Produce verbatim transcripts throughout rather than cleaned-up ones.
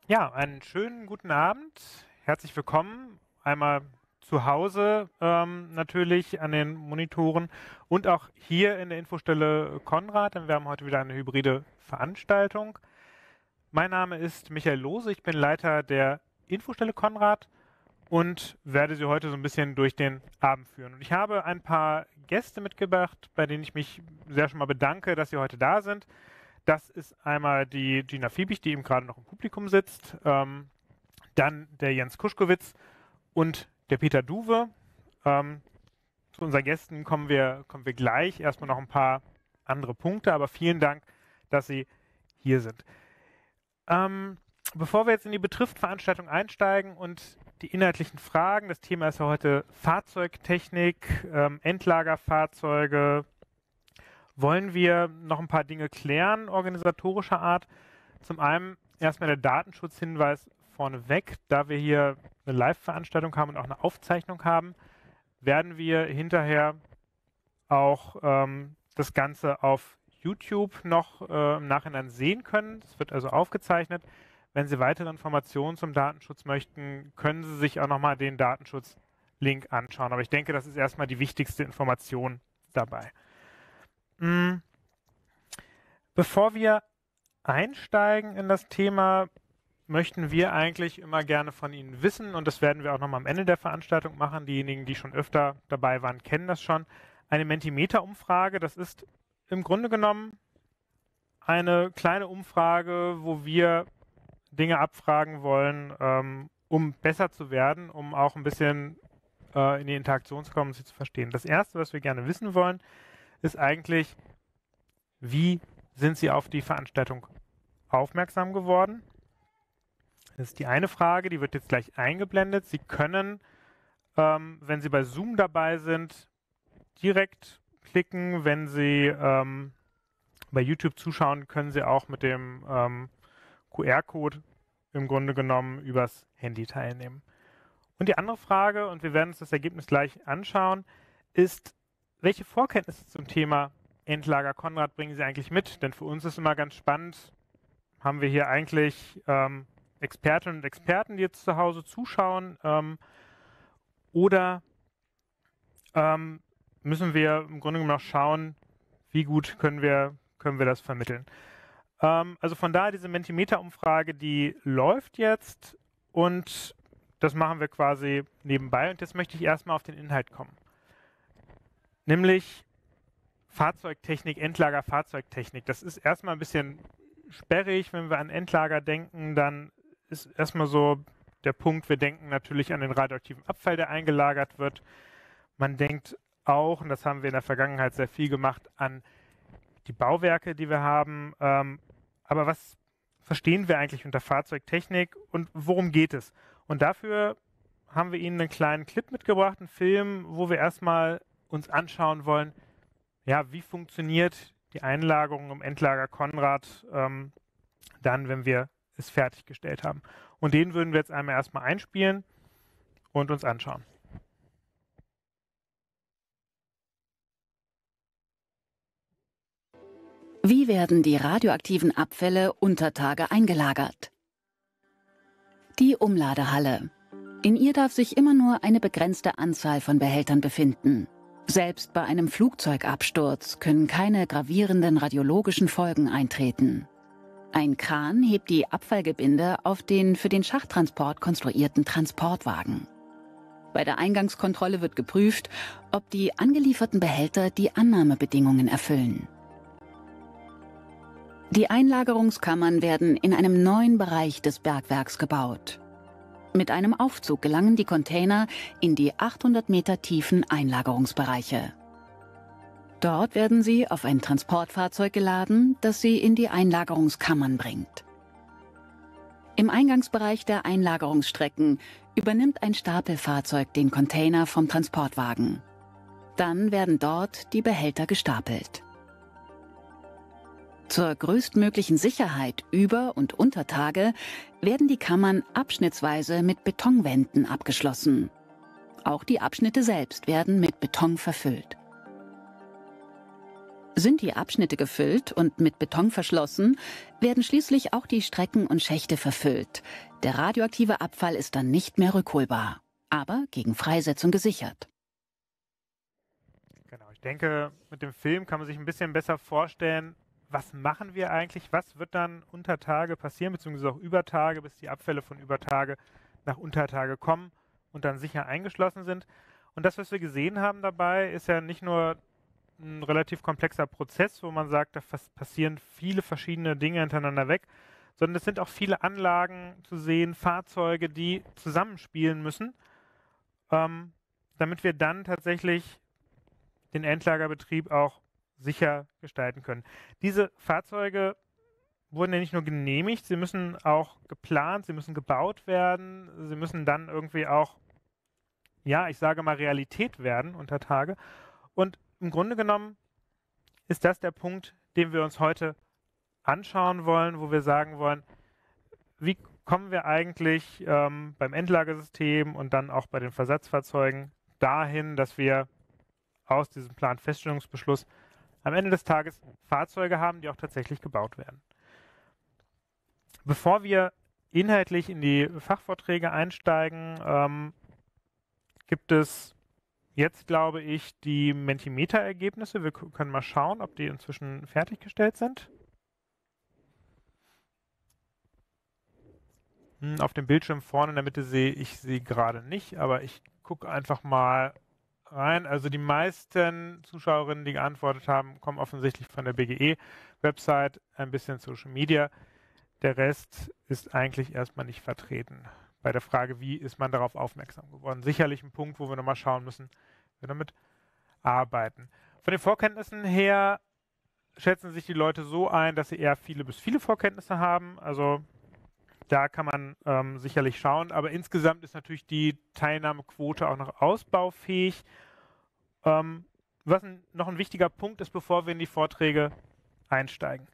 Ja, einen schönen guten Abend. Herzlich willkommen. Einmal zu Hause ähm, natürlich an den Monitoren und auch hier in der Infostelle Konrad, denn wir haben heute wieder eine hybride Veranstaltung. Mein Name ist Michael Lohse, ich bin Leiter der Infostelle Konrad und werde Sie heute so ein bisschen durch den Abend führen. Und ich habe ein paar Gäste mitgebracht, bei denen ich mich sehr schon mal bedanke, dass Sie heute da sind. Das ist einmal die Gina Fiebig, die eben gerade noch im Publikum sitzt, ähm, dann der Jens Kuschkowitz und der Peter Duwe. Ähm, zu unseren Gästen kommen wir, kommen wir gleich. Erstmal noch ein paar andere Punkte, aber vielen Dank, dass Sie hier sind. Ähm, bevor wir jetzt in die Betrifft-Veranstaltung einsteigen und die inhaltlichen Fragen, das Thema ist ja heute Fahrzeugtechnik, ähm, Endlagerfahrzeuge, wollen wir noch ein paar Dinge klären, organisatorischer Art. Zum einen erstmal der Datenschutzhinweis vorneweg. Da wir hier eine Live-Veranstaltung haben und auch eine Aufzeichnung haben, werden wir hinterher auch ähm, das Ganze auf YouTube noch äh, im Nachhinein sehen können. Es wird also aufgezeichnet. Wenn Sie weitere Informationen zum Datenschutz möchten, können Sie sich auch nochmal den Datenschutz-Link anschauen. Aber ich denke, das ist erstmal die wichtigste Information dabei. Hm. Bevor wir einsteigen in das Thema, möchten wir eigentlich immer gerne von Ihnen wissen, und das werden wir auch nochmal am Ende der Veranstaltung machen. Diejenigen, die schon öfter dabei waren, kennen das schon. Eine Mentimeter-Umfrage, das ist im Grunde genommen eine kleine Umfrage, wo wir Dinge abfragen wollen, ähm, um besser zu werden, um auch ein bisschen äh, in die Interaktion zu kommen und sie zu verstehen. Das Erste, was wir gerne wissen wollen, ist eigentlich, wie sind Sie auf die Veranstaltung aufmerksam geworden? Das ist die eine Frage, die wird jetzt gleich eingeblendet. Sie können, ähm, wenn Sie bei Zoom dabei sind, direkt klicken. Wenn Sie ähm, bei YouTube zuschauen, können Sie auch mit dem ähm, Q R-Code im Grunde genommen übers Handy teilnehmen. Und die andere Frage, und wir werden uns das Ergebnis gleich anschauen, ist, welche Vorkenntnisse zum Thema Endlager Konrad bringen Sie eigentlich mit? Denn für uns ist immer ganz spannend, haben wir hier eigentlich ähm, Expertinnen und Experten, die jetzt zu Hause zuschauen, ähm, oder ähm, müssen wir im Grunde genommen noch schauen, wie gut können wir, können wir das vermitteln? Ähm, also von daher diese Mentimeter-Umfrage, die läuft jetzt und das machen wir quasi nebenbei. Und jetzt möchte ich erstmal auf den Inhalt kommen. Nämlich Fahrzeugtechnik, Endlager Fahrzeugtechnik. Das ist erstmal ein bisschen sperrig. Wenn wir an Endlager denken, dann ist erstmal so der Punkt, wir denken natürlich an den radioaktiven Abfall, der eingelagert wird. Man denkt auch, und das haben wir in der Vergangenheit sehr viel gemacht, an die Bauwerke, die wir haben. Ähm, aber was verstehen wir eigentlich unter Fahrzeugtechnik und worum geht es? Und dafür haben wir Ihnen einen kleinen Clip mitgebracht, einen Film, wo wir erstmal uns anschauen wollen, ja, wie funktioniert die Einlagerung im Endlager Konrad ähm, dann, wenn wir es fertiggestellt haben. Und den würden wir jetzt einmal erstmal einspielen und uns anschauen. Wie werden die radioaktiven Abfälle unter Tage eingelagert? Die Umladehalle. In ihr darf sich immer nur eine begrenzte Anzahl von Behältern befinden. Selbst bei einem Flugzeugabsturz können keine gravierenden radiologischen Folgen eintreten. Ein Kran hebt die Abfallgebinde auf den für den Schachttransport konstruierten Transportwagen. Bei der Eingangskontrolle wird geprüft, ob die angelieferten Behälter die Annahmebedingungen erfüllen. Die Einlagerungskammern werden in einem neuen Bereich des Bergwerks gebaut. Mit einem Aufzug gelangen die Container in die achthundert Meter tiefen Einlagerungsbereiche. Dort werden sie auf ein Transportfahrzeug geladen, das sie in die Einlagerungskammern bringt. Im Eingangsbereich der Einlagerungsstrecken übernimmt ein Stapelfahrzeug den Container vom Transportwagen. Dann werden dort die Behälter gestapelt. Zur größtmöglichen Sicherheit über und unter Tage werden die Kammern abschnittsweise mit Betonwänden abgeschlossen. Auch die Abschnitte selbst werden mit Beton verfüllt. Sind die Abschnitte gefüllt und mit Beton verschlossen, werden schließlich auch die Strecken und Schächte verfüllt. Der radioaktive Abfall ist dann nicht mehr rückholbar, aber gegen Freisetzung gesichert. Genau, ich denke, mit dem Film kann man sich ein bisschen besser vorstellen, was machen wir eigentlich, was wird dann unter Tage passieren, beziehungsweise auch über Tage, bis die Abfälle von über Tage nach Untertage kommen und dann sicher eingeschlossen sind. Und das, was wir gesehen haben dabei, ist ja nicht nur ein relativ komplexer Prozess, wo man sagt, da passieren viele verschiedene Dinge hintereinander weg, sondern es sind auch viele Anlagen zu sehen, Fahrzeuge, die zusammenspielen müssen, ähm, damit wir dann tatsächlich den Endlagerbetrieb auch sicher gestalten können. Diese Fahrzeuge wurden ja nicht nur genehmigt, sie müssen auch geplant, sie müssen gebaut werden, sie müssen dann irgendwie auch, ja, ich sage mal, Realität werden unter Tage. Und im Grunde genommen ist das der Punkt, den wir uns heute anschauen wollen, wo wir sagen wollen, wie kommen wir eigentlich ähm, beim Endlagersystem und dann auch bei den Versatzfahrzeugen dahin, dass wir aus diesem Planfeststellungsbeschluss am Ende des Tages Fahrzeuge haben, die auch tatsächlich gebaut werden. Bevor wir inhaltlich in die Fachvorträge einsteigen, ähm, gibt es jetzt, glaube ich, die Mentimeter-Ergebnisse. Wir können mal schauen, ob die inzwischen fertiggestellt sind. Hm, auf dem Bildschirm vorne in der Mitte sehe ich sie gerade nicht, aber ich gucke einfach mal rein. Also die meisten Zuschauerinnen, die geantwortet haben, kommen offensichtlich von der B G E-Website, ein bisschen Social Media. Der Rest ist eigentlich erstmal nicht vertreten. Bei der Frage, wie ist man darauf aufmerksam geworden? Sicherlich ein Punkt, wo wir nochmal schauen müssen, wie wir damit arbeiten. Von den Vorkenntnissen her schätzen sich die Leute so ein, dass sie eher viele bis viele Vorkenntnisse haben. Also da kann man ähm, sicherlich schauen. Aber insgesamt ist natürlich die Teilnahmequote auch noch ausbaufähig. Ähm, was ein, noch ein wichtiger Punkt ist, bevor wir in die Vorträge einsteigen.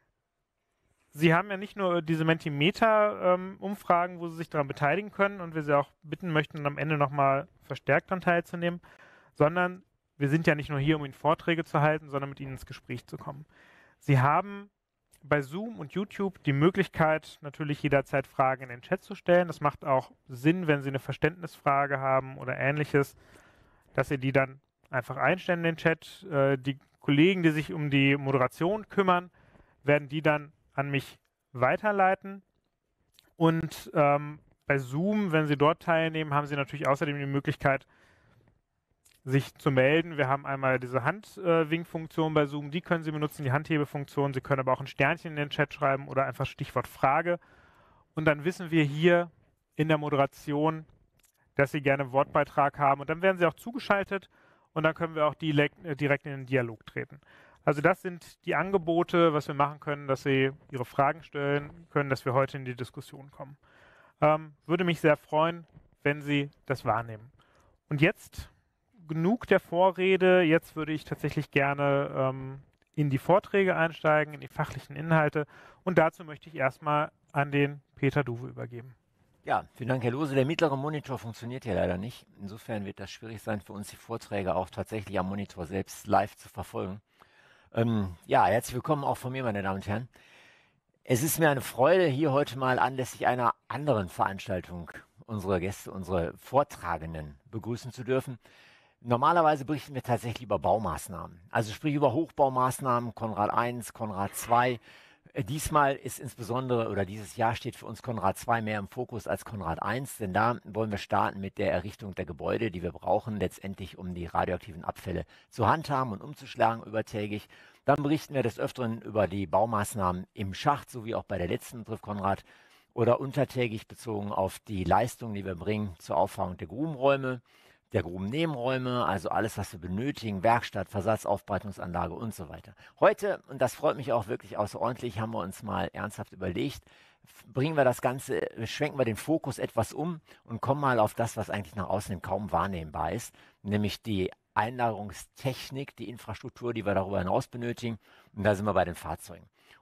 Sie haben ja nicht nur diese Mentimeter-Umfragen, ähm, wo Sie sich daran beteiligen können und wir Sie auch bitten möchten, am Ende nochmal verstärkt daran teilzunehmen, sondern wir sind ja nicht nur hier, um Ihnen Vorträge zu halten, sondern mit Ihnen ins Gespräch zu kommen. Sie haben bei Zoom und YouTube die Möglichkeit, natürlich jederzeit Fragen in den Chat zu stellen. Das macht auch Sinn, wenn Sie eine Verständnisfrage haben oder Ähnliches, dass Sie die dann einfach einstellen in den Chat. Äh, die Kollegen, die sich um die Moderation kümmern, werden die dann an mich weiterleiten. Und ähm, bei Zoom, wenn Sie dort teilnehmen, haben Sie natürlich außerdem die Möglichkeit, sich zu melden. Wir haben einmal diese Handwinkfunktion äh, bei Zoom, die können Sie benutzen, die Handhebefunktion. Sie können aber auch ein Sternchen in den Chat schreiben oder einfach Stichwort Frage. Und dann wissen wir hier in der Moderation, dass Sie gerne einen Wortbeitrag haben. Und dann werden Sie auch zugeschaltet und dann können wir auch direkt, äh, direkt in den Dialog treten. Also das sind die Angebote, was wir machen können, dass Sie Ihre Fragen stellen können, dass wir heute in die Diskussion kommen. Ähm, würde mich sehr freuen, wenn Sie das wahrnehmen. Und jetzt genug der Vorrede. Jetzt würde ich tatsächlich gerne ähm, in die Vorträge einsteigen, in die fachlichen Inhalte. Und dazu möchte ich erstmal an den Peter Duwe übergeben. Ja, vielen Dank, Herr Lose. Der mittlere Monitor funktioniert hier leider nicht. Insofern wird das schwierig sein, für uns die Vorträge auch tatsächlich am Monitor selbst live zu verfolgen. Ähm, ja, herzlich willkommen auch von mir, meine Damen und Herren. Es ist mir eine Freude, hier heute mal anlässlich einer anderen Veranstaltung unsere Gäste, unsere Vortragenden begrüßen zu dürfen. Normalerweise berichten wir tatsächlich über Baumaßnahmen, also sprich über Hochbaumaßnahmen, Konrad eins, Konrad zwei. Diesmal ist insbesondere, oder dieses Jahr steht für uns Konrad zwei mehr im Fokus als Konrad eins, denn da wollen wir starten mit der Errichtung der Gebäude, die wir brauchen, letztendlich um die radioaktiven Abfälle zu handhaben und umzuschlagen übertägig. Dann berichten wir des Öfteren über die Baumaßnahmen im Schacht, so wie auch bei der letzten Triff Konrad, oder untertägig bezogen auf die Leistung, die wir bringen zur Auffahrung der Grubenräume, der Grubennebenräume, also alles, was wir benötigen, Werkstatt, Versatz, Aufbereitungsanlage und so weiter. Heute, und das freut mich auch wirklich außerordentlich, haben wir uns mal ernsthaft überlegt, bringen wir das Ganze, schwenken wir den Fokus etwas um und kommen mal auf das, was eigentlich nach außen kaum wahrnehmbar ist, nämlich die Einlagerungstechnik, die Infrastruktur, die wir darüber hinaus benötigen. Und da sind wir bei den Fahrzeugen.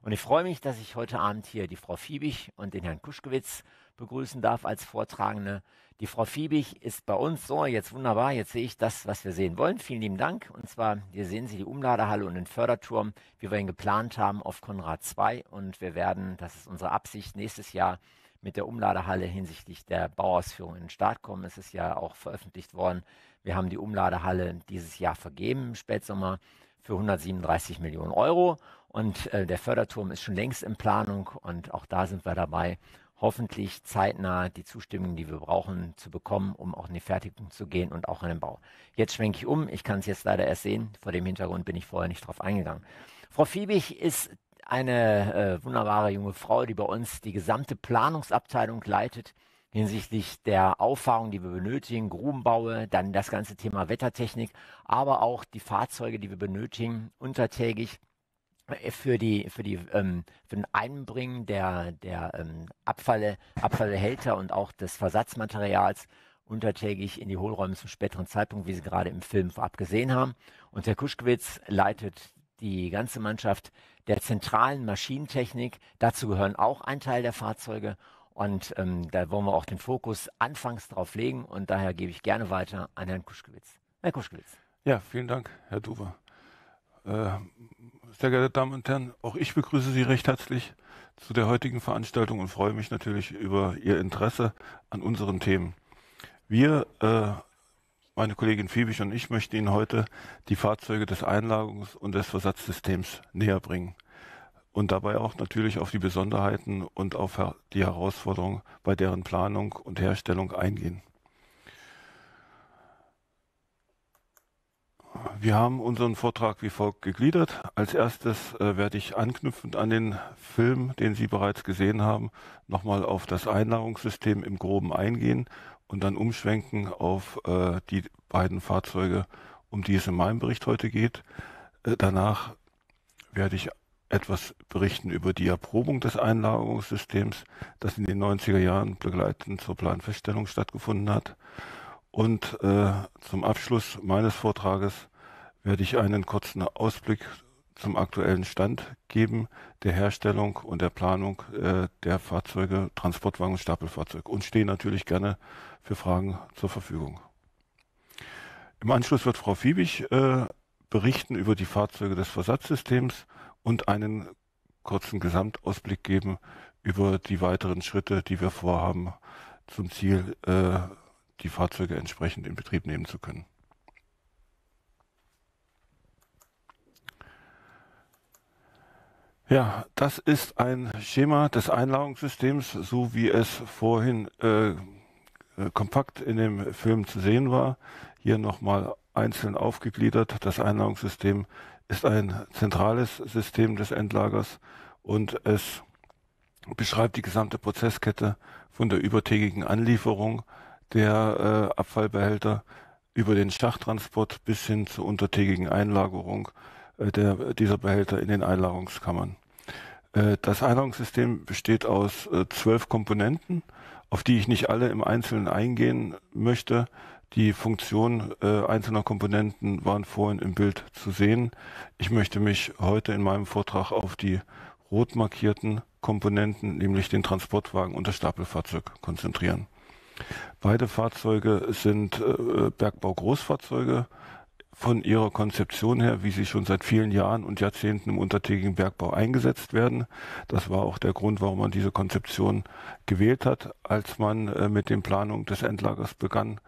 Und ich freue mich, dass ich heute Abend hier die Frau Fiebig und den Herrn Kuschkewitz begrüßen darf als Vortragende. Die Frau Fiebig ist bei uns so, jetzt wunderbar, jetzt sehe ich das, was wir sehen wollen. Vielen lieben Dank. Und zwar, hier sehen Sie die Umladehalle und den Förderturm, wie wir ihn geplant haben auf Konrad zwei. Und wir werden, das ist unsere Absicht, nächstes Jahr mit der Umladehalle hinsichtlich der Bauausführung in den Start kommen. Es ist ja auch veröffentlicht worden. Wir haben die Umladehalle dieses Jahr vergeben, im Spätsommer, für hundertsiebenunddreißig Millionen Euro. Und äh, der Förderturm ist schon längst in Planung und auch da sind wir dabei, hoffentlich zeitnah die Zustimmung, die wir brauchen, zu bekommen, um auch in die Fertigung zu gehen und auch in den Bau. Jetzt schwenke ich um. Ich kann es jetzt leider erst sehen. Vor dem Hintergrund bin ich vorher nicht drauf eingegangen. Frau Fiebig ist eine äh, wunderbare junge Frau, die bei uns die gesamte Planungsabteilung leitet, hinsichtlich der Auffahrung, die wir benötigen, Grubenbaue, dann das ganze Thema Wettertechnik, aber auch die Fahrzeuge, die wir benötigen, untertägig für die für die ähm, für den Einbringen der der ähm, Abfälle Abfallbehälter und auch des Versatzmaterials untertägig in die Hohlräume zum späteren Zeitpunkt, wie Sie gerade im Film vorab gesehen haben. Und Herr Kuschkewitz leitet die ganze Mannschaft der zentralen Maschinentechnik. Dazu gehören auch ein Teil der Fahrzeuge. Und ähm, da wollen wir auch den Fokus anfangs drauf legen. Und daher gebe ich gerne weiter an Herrn Kuschkewitz. Herr Kuschkewitz. Ja, vielen Dank, Herr Duber. Äh, sehr geehrte Damen und Herren, auch ich begrüße Sie recht herzlich zu der heutigen Veranstaltung und freue mich natürlich über Ihr Interesse an unseren Themen. Wir, äh, meine Kollegin Fiebig und ich, möchten Ihnen heute die Fahrzeuge des Einlagerungs- und des Versatzsystems näher bringen und dabei auch natürlich auf die Besonderheiten und auf die Herausforderungen bei deren Planung und Herstellung eingehen. Wir haben unseren Vortrag wie folgt gegliedert. Als erstes äh, werde ich anknüpfend an den Film, den Sie bereits gesehen haben, nochmal auf das Einlagerungssystem im Groben eingehen und dann umschwenken auf äh, die beiden Fahrzeuge, um die es in meinem Bericht heute geht. Äh, danach werde ich etwas berichten über die Erprobung des Einlagerungssystems, das in den neunziger Jahren begleitend zur Planfeststellung stattgefunden hat. Und äh, zum Abschluss meines Vortrages werde ich einen kurzen Ausblick zum aktuellen Stand geben, der Herstellung und der Planung äh, der Fahrzeuge, Transportwagen und Stapelfahrzeuge und stehe natürlich gerne für Fragen zur Verfügung. Im Anschluss wird Frau Fiebig äh, berichten über die Fahrzeuge des Versatzsystems und einen kurzen Gesamtausblick geben über die weiteren Schritte, die wir vorhaben, zum Ziel, äh, die Fahrzeuge entsprechend in Betrieb nehmen zu können. Ja, das ist ein Schema des Einlagerungssystems, so wie es vorhin äh, kompakt in dem Film zu sehen war. Hier nochmal einzeln aufgegliedert. Das Einlagerungssystem ist ein zentrales System des Endlagers und es beschreibt die gesamte Prozesskette von der übertägigen Anlieferung der äh, Abfallbehälter über den Schachttransport bis hin zur untertägigen Einlagerung äh, der, dieser Behälter in den Einlagerungskammern. Äh, das Einlagerungssystem besteht aus äh, zwölf Komponenten, auf die ich nicht alle im Einzelnen eingehen möchte. Die Funktion äh, einzelner Komponenten waren vorhin im Bild zu sehen. Ich möchte mich heute in meinem Vortrag auf die rot markierten Komponenten, nämlich den Transportwagen und das Stapelfahrzeug, konzentrieren. Beide Fahrzeuge sind äh, Bergbau-Großfahrzeuge von ihrer Konzeption her, wie sie schon seit vielen Jahren und Jahrzehnten im untertägigen Bergbau eingesetzt werden. Das war auch der Grund, warum man diese Konzeption gewählt hat, als man äh, mit den Planungen des Endlagers begann.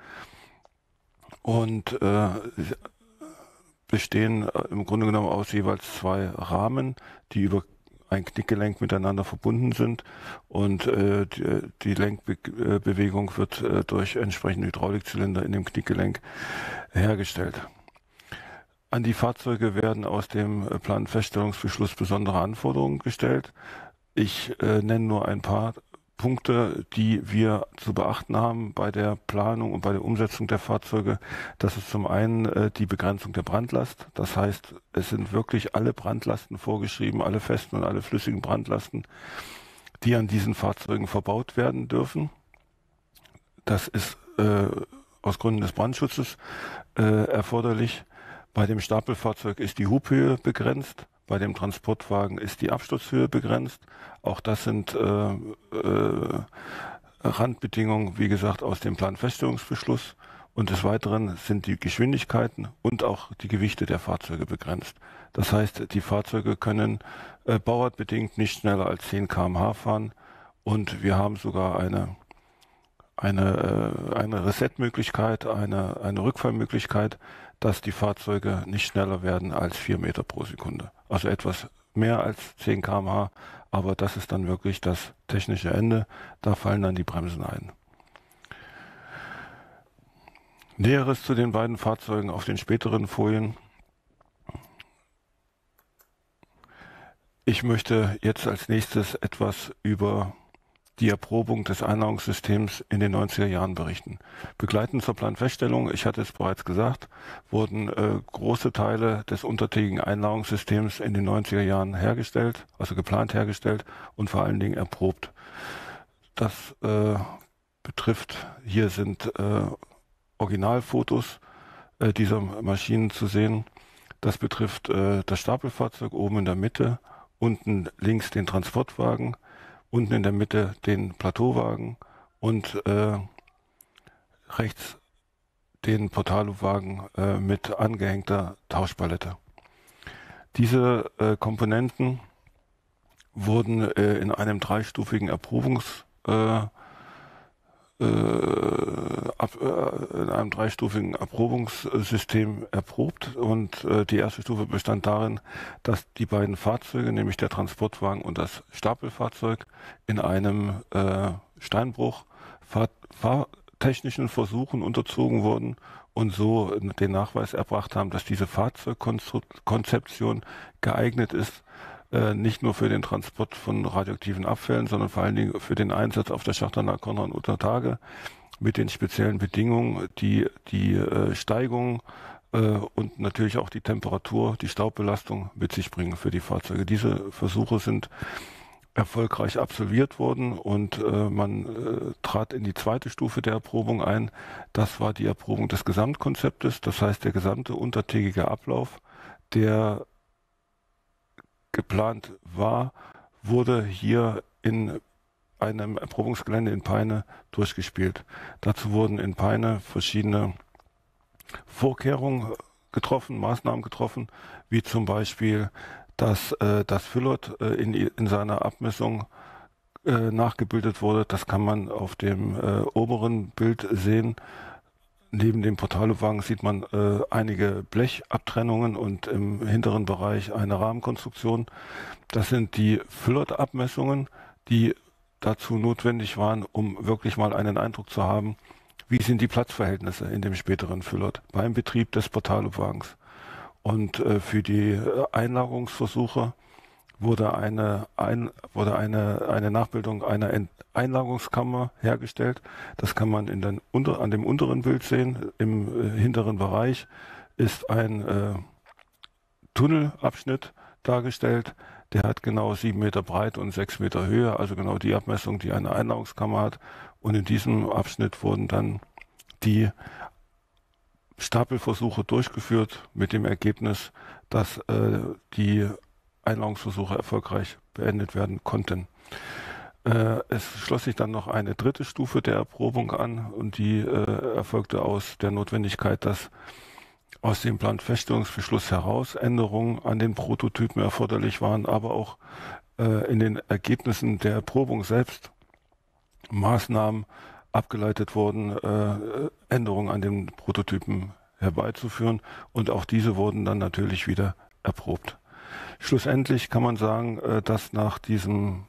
Und äh, bestehen äh, im Grunde genommen aus jeweils zwei Rahmen, die über ein Knickgelenk miteinander verbunden sind und äh, die, die Lenkbewegung wird äh, durch entsprechende Hydraulikzylinder in dem Knickgelenk hergestellt. An die Fahrzeuge werden aus dem äh, Planfeststellungsbeschluss besondere Anforderungen gestellt. Ich äh, nenne nur ein paar Punkte, die wir zu beachten haben bei der Planung und bei der Umsetzung der Fahrzeuge. Das ist zum einen äh, die Begrenzung der Brandlast. Das heißt, es sind wirklich alle Brandlasten vorgeschrieben, alle festen und alle flüssigen Brandlasten, die an diesen Fahrzeugen verbaut werden dürfen. Das ist äh, aus Gründen des Brandschutzes äh, erforderlich. Bei dem Stapelfahrzeug ist die Hubhöhe begrenzt. Bei dem Transportwagen ist die Absturzhöhe begrenzt. Auch das sind äh, äh, Randbedingungen, wie gesagt, aus dem Planfeststellungsbeschluss. Und des Weiteren sind die Geschwindigkeiten und auch die Gewichte der Fahrzeuge begrenzt. Das heißt, die Fahrzeuge können äh, bauartbedingt nicht schneller als zehn Kilometer pro Stunde fahren. Und wir haben sogar eine, eine, äh, eine Reset-Möglichkeit, eine, eine Rückfallmöglichkeit, dass die Fahrzeuge nicht schneller werden als vier Meter pro Sekunde. Also etwas mehr als zehn Kilometer pro Stunde, aber das ist dann wirklich das technische Ende. Da fallen dann die Bremsen ein. Näheres zu den beiden Fahrzeugen auf den späteren Folien. Ich möchte jetzt als nächstes etwas über die Erprobung des Einladungssystems in den neunziger Jahren berichten. Begleitend zur Planfeststellung, ich hatte es bereits gesagt, wurden äh, große Teile des untertägigen Einladungssystems in den neunziger Jahren hergestellt, also geplant hergestellt und vor allen Dingen erprobt. Das äh, betrifft, hier sind äh, Originalfotos äh, dieser Maschinen zu sehen. Das betrifft äh, das Stapelfahrzeug oben in der Mitte, unten links den Transportwagen, unten in der Mitte den Plateauwagen und äh, rechts den Portalowagen äh, mit angehängter Tauschpalette. Diese äh, Komponenten wurden äh, in einem dreistufigen Erprobungs äh, Ab, äh, in einem dreistufigen Erprobungssystem erprobt und äh, die erste Stufe bestand darin, dass die beiden Fahrzeuge, nämlich der Transportwagen und das Stapelfahrzeug, in einem äh, Steinbruch fahr fahrtechnischen Versuchen unterzogen wurden und so den Nachweis erbracht haben, dass diese Fahrzeugkonzeption geeignet ist, Äh, nicht nur für den Transport von radioaktiven Abfällen, sondern vor allen Dingen für den Einsatz auf der Schachtanlage Konrad unter Tage mit den speziellen Bedingungen, die die äh, Steigung äh, und natürlich auch die Temperatur, die Staubbelastung mit sich bringen für die Fahrzeuge. Diese Versuche sind erfolgreich absolviert worden und äh, man äh, trat in die zweite Stufe der Erprobung ein. Das war die Erprobung des Gesamtkonzeptes, das heißt der gesamte untertägige Ablauf, der geplant war, wurde hier in einem Erprobungsgelände in Peine durchgespielt. Dazu wurden in Peine verschiedene Vorkehrungen getroffen, Maßnahmen getroffen, wie zum Beispiel, dass äh, das Füllert äh, in, in seiner Abmessung äh, nachgebildet wurde. Das kann man auf dem äh, oberen Bild sehen. Neben dem Portalowagen sieht man äh, einige Blechabtrennungen und im hinteren Bereich eine Rahmenkonstruktion. Das sind die Füllert-Abmessungen, die dazu notwendig waren, um wirklich mal einen Eindruck zu haben, wie sind die Platzverhältnisse in dem späteren Füllert beim Betrieb des Portalowagens. Und äh, für die Einlagerungsversuche wurde eine, ein, wurde eine, eine Nachbildung einer Ent Einlagerungskammer hergestellt. Das kann man in den unter, an dem unteren Bild sehen. Im äh, hinteren Bereich ist ein äh, Tunnelabschnitt dargestellt. Der hat genau sieben Meter Breite und sechs Meter Höhe, also genau die Abmessung, die eine Einlagerungskammer hat. Und in diesem Abschnitt wurden dann die Stapelversuche durchgeführt mit dem Ergebnis, dass äh, die Einlagerungsversuche erfolgreich beendet werden konnten. Äh, es schloss sich dann noch eine dritte Stufe der Erprobung an und die äh, erfolgte aus der Notwendigkeit, dass aus dem Planfeststellungsbeschluss heraus Änderungen an den Prototypen erforderlich waren, aber auch äh, in den Ergebnissen der Erprobung selbst Maßnahmen abgeleitet wurden, äh, Änderungen an den Prototypen herbeizuführen und auch diese wurden dann natürlich wieder erprobt. Schlussendlich kann man sagen, äh, dass nach diesem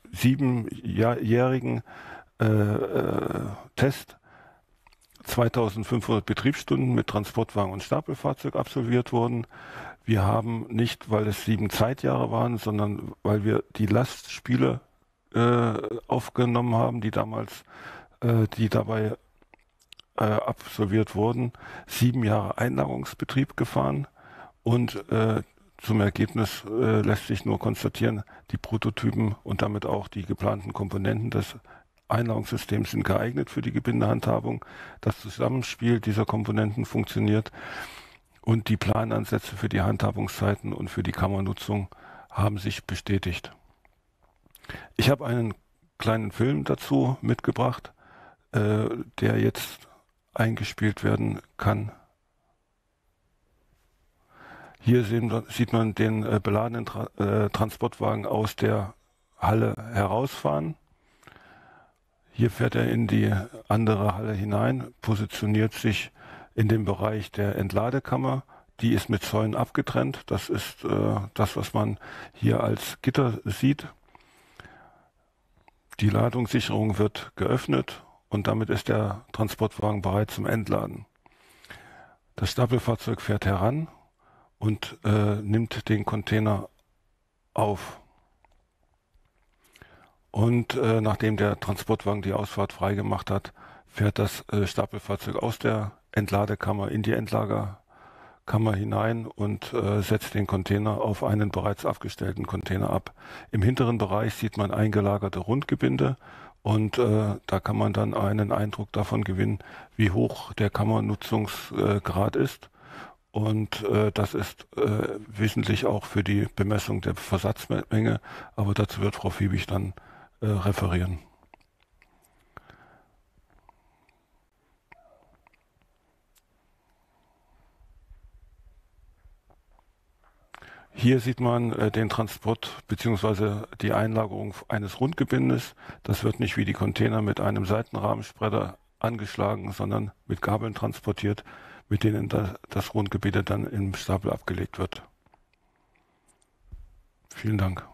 siebenjährigen äh, äh, Test zweitausendfünfhundert Betriebsstunden mit Transportwagen und Stapelfahrzeug absolviert wurden. Wir haben nicht, weil es sieben Zeitjahre waren, sondern weil wir die Lastspiele äh, aufgenommen haben, die damals, äh, die dabei äh, absolviert wurden, sieben Jahre Einlagerungsbetrieb gefahren und äh, zum Ergebnis äh, lässt sich nur konstatieren, die Prototypen und damit auch die geplanten Komponenten des Einlagerungssystems sind geeignet für die Gebindehandhabung. Das Zusammenspiel dieser Komponenten funktioniert Und die Planansätze für die Handhabungszeiten und für die Kammernutzung haben sich bestätigt. Ich habe einen kleinen Film dazu mitgebracht, äh, der jetzt eingespielt werden kann. Hier sehen, sieht man den äh, beladenen Tra äh, Transportwagen aus der Halle herausfahren. Hier fährt er in die andere Halle hinein, positioniert sich in dem Bereich der Entladekammer. Die ist mit Zäunen abgetrennt. Das ist äh, das, was man hier als Gitter sieht. Die Ladungssicherung wird geöffnet und damit ist der Transportwagen bereit zum Entladen. Das Stapelfahrzeug fährt heran und äh, nimmt den Container auf. Und äh, nachdem der Transportwagen die Ausfahrt freigemacht hat, fährt das äh, Stapelfahrzeug aus der Entladekammer in die Endlagerkammer hinein und äh, setzt den Container auf einen bereits abgestellten Container ab. Im hinteren Bereich sieht man eingelagerte Rundgebinde und äh, da kann man dann einen Eindruck davon gewinnen, wie hoch der Kammernutzungsgrad äh, ist. Und äh, das ist äh, wesentlich auch für die Bemessung der Versatzmenge, aber dazu wird Frau Fiebig dann äh, referieren. Hier sieht man äh, den Transport bzw. die Einlagerung eines Rundgebindes. Das wird nicht wie die Container mit einem Seitenrahmenspreader angeschlagen, sondern mit Gabeln transportiert, mit denen das, das Rundgebinde dann im Stapel abgelegt wird. Vielen Dank.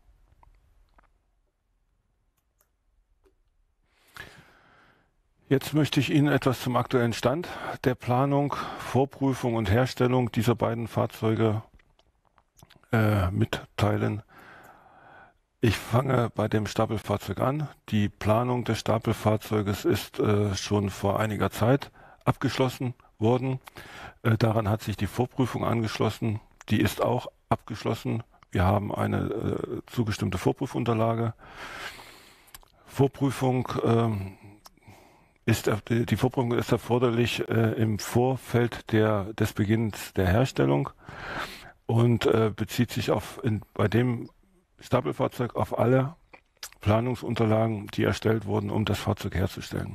Jetzt möchte ich Ihnen etwas zum aktuellen Stand der Planung, Vorprüfung und Herstellung dieser beiden Fahrzeuge äh, mitteilen. Ich fange bei dem Stapelfahrzeug an. Die Planung des Stapelfahrzeuges ist äh, schon vor einiger Zeit abgeschlossen worden. Äh, daran hat sich die Vorprüfung angeschlossen. Die ist auch abgeschlossen. Wir haben eine äh, zugestimmte Vorprüfunterlage. Vorprüfung ähm, ist, die Vorprüfung ist erforderlich äh, im Vorfeld der, des Beginns der Herstellung und äh, bezieht sich auf in, bei dem Stapelfahrzeug auf alle Planungsunterlagen, die erstellt wurden, um das Fahrzeug herzustellen.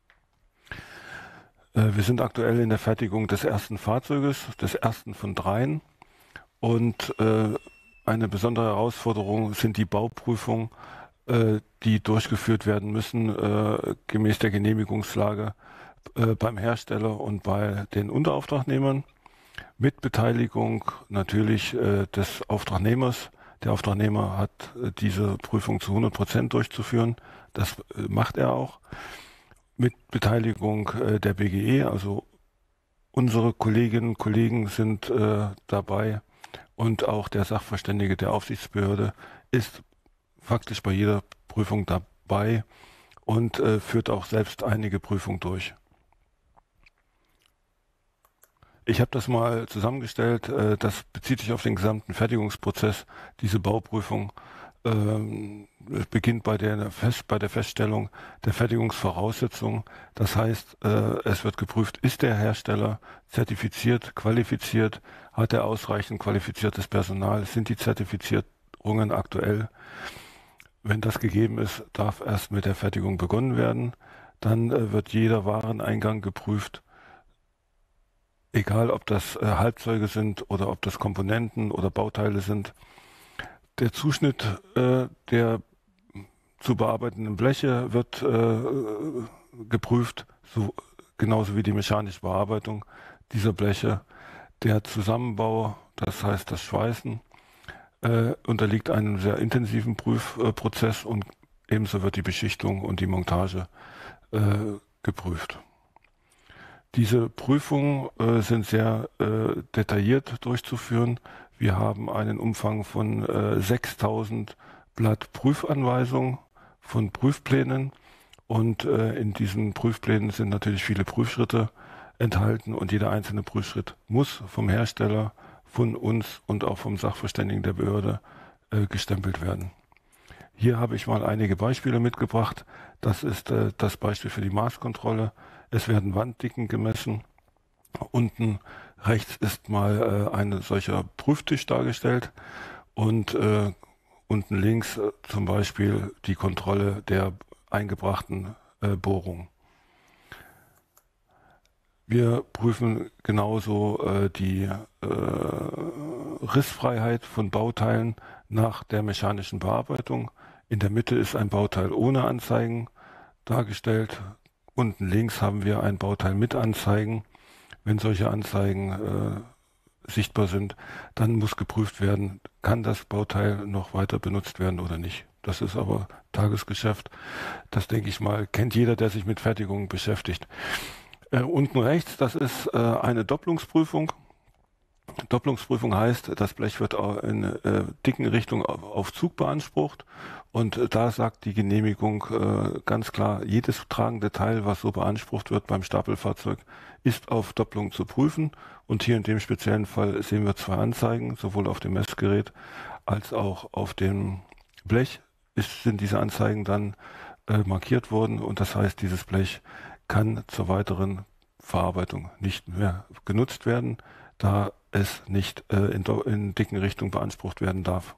Äh, wir sind aktuell in der Fertigung des ersten Fahrzeuges, des ersten von dreien. Und äh, eine besondere Herausforderung sind die Bauprüfungen, äh, die durchgeführt werden müssen, äh, gemäß der Genehmigungslage äh, beim Hersteller und bei den Unterauftragnehmern, mit Beteiligung natürlich äh, des Auftragnehmers. Der Auftragnehmer hat äh, diese Prüfung zu hundert Prozent durchzuführen. Das äh, macht er auch. Mit Beteiligung äh, der B G E, also unsere Kolleginnen und Kollegen sind äh, dabei und auch der Sachverständige der Aufsichtsbehörde ist faktisch bei jeder Prüfung dabei und äh, führt auch selbst einige Prüfungen durch. Ich habe das mal zusammengestellt, äh, das bezieht sich auf den gesamten Fertigungsprozess. Diese Bauprüfung ähm, beginnt bei der, Fest, bei der Feststellung der Fertigungsvoraussetzungen. Das heißt, äh, es wird geprüft, ist der Hersteller zertifiziert, qualifiziert, hat er ausreichend qualifiziertes Personal, sind die Zertifizierungen aktuell. Wenn das gegeben ist, darf erst mit der Fertigung begonnen werden. Dann äh, wird jeder Wareneingang geprüft, egal ob das äh, Halbzeuge sind oder ob das Komponenten oder Bauteile sind. Der Zuschnitt äh, der zu bearbeitenden Bleche wird äh, geprüft, so, genauso wie die mechanische Bearbeitung dieser Bleche. Der Zusammenbau, das heißt das Schweißen, äh, unterliegt einem sehr intensiven Prüfprozess und ebenso wird die Beschichtung und die Montage äh, geprüft. Diese Prüfungen äh, sind sehr äh, detailliert durchzuführen. Wir haben einen Umfang von äh, sechstausend Blatt Prüfanweisungen von Prüfplänen und äh, in diesen Prüfplänen sind natürlich viele Prüfschritte enthalten und jeder einzelne Prüfschritt muss vom Hersteller, von uns und auch vom Sachverständigen der Behörde äh, gestempelt werden. Hier habe ich mal einige Beispiele mitgebracht. Das ist äh, das Beispiel für die Maßkontrolle. Es werden Wanddicken gemessen. Unten rechts ist mal äh, ein solcher Prüftisch dargestellt und äh, unten links äh, zum Beispiel die Kontrolle der eingebrachten äh, Bohrung. Wir prüfen genauso äh, die äh, Rissfreiheit von Bauteilen nach der mechanischen Bearbeitung. In der Mitte ist ein Bauteil ohne Anzeigen dargestellt. Unten links haben wir ein Bauteil mit Anzeigen. Wenn solche Anzeigen äh, sichtbar sind, dann muss geprüft werden, kann das Bauteil noch weiter benutzt werden oder nicht. Das ist aber Tagesgeschäft. Das, denke ich mal, kennt jeder, der sich mit Fertigung beschäftigt. Äh, unten rechts, das ist äh, eine Doppelungsprüfung. Doppelungsprüfung heißt, das Blech wird in äh, dicken Richtung auf, auf Zug beansprucht und äh, da sagt die Genehmigung äh, ganz klar, jedes tragende Teil, was so beansprucht wird beim Stapelfahrzeug, ist auf Doppelung zu prüfen und hier in dem speziellen Fall sehen wir zwei Anzeigen, sowohl auf dem Messgerät als auch auf dem Blech ist, sind diese Anzeigen dann äh, markiert worden und das heißt, dieses Blech kann zur weiteren Verarbeitung nicht mehr genutzt werden, da es nicht äh, in, in dicken Richtung beansprucht werden darf.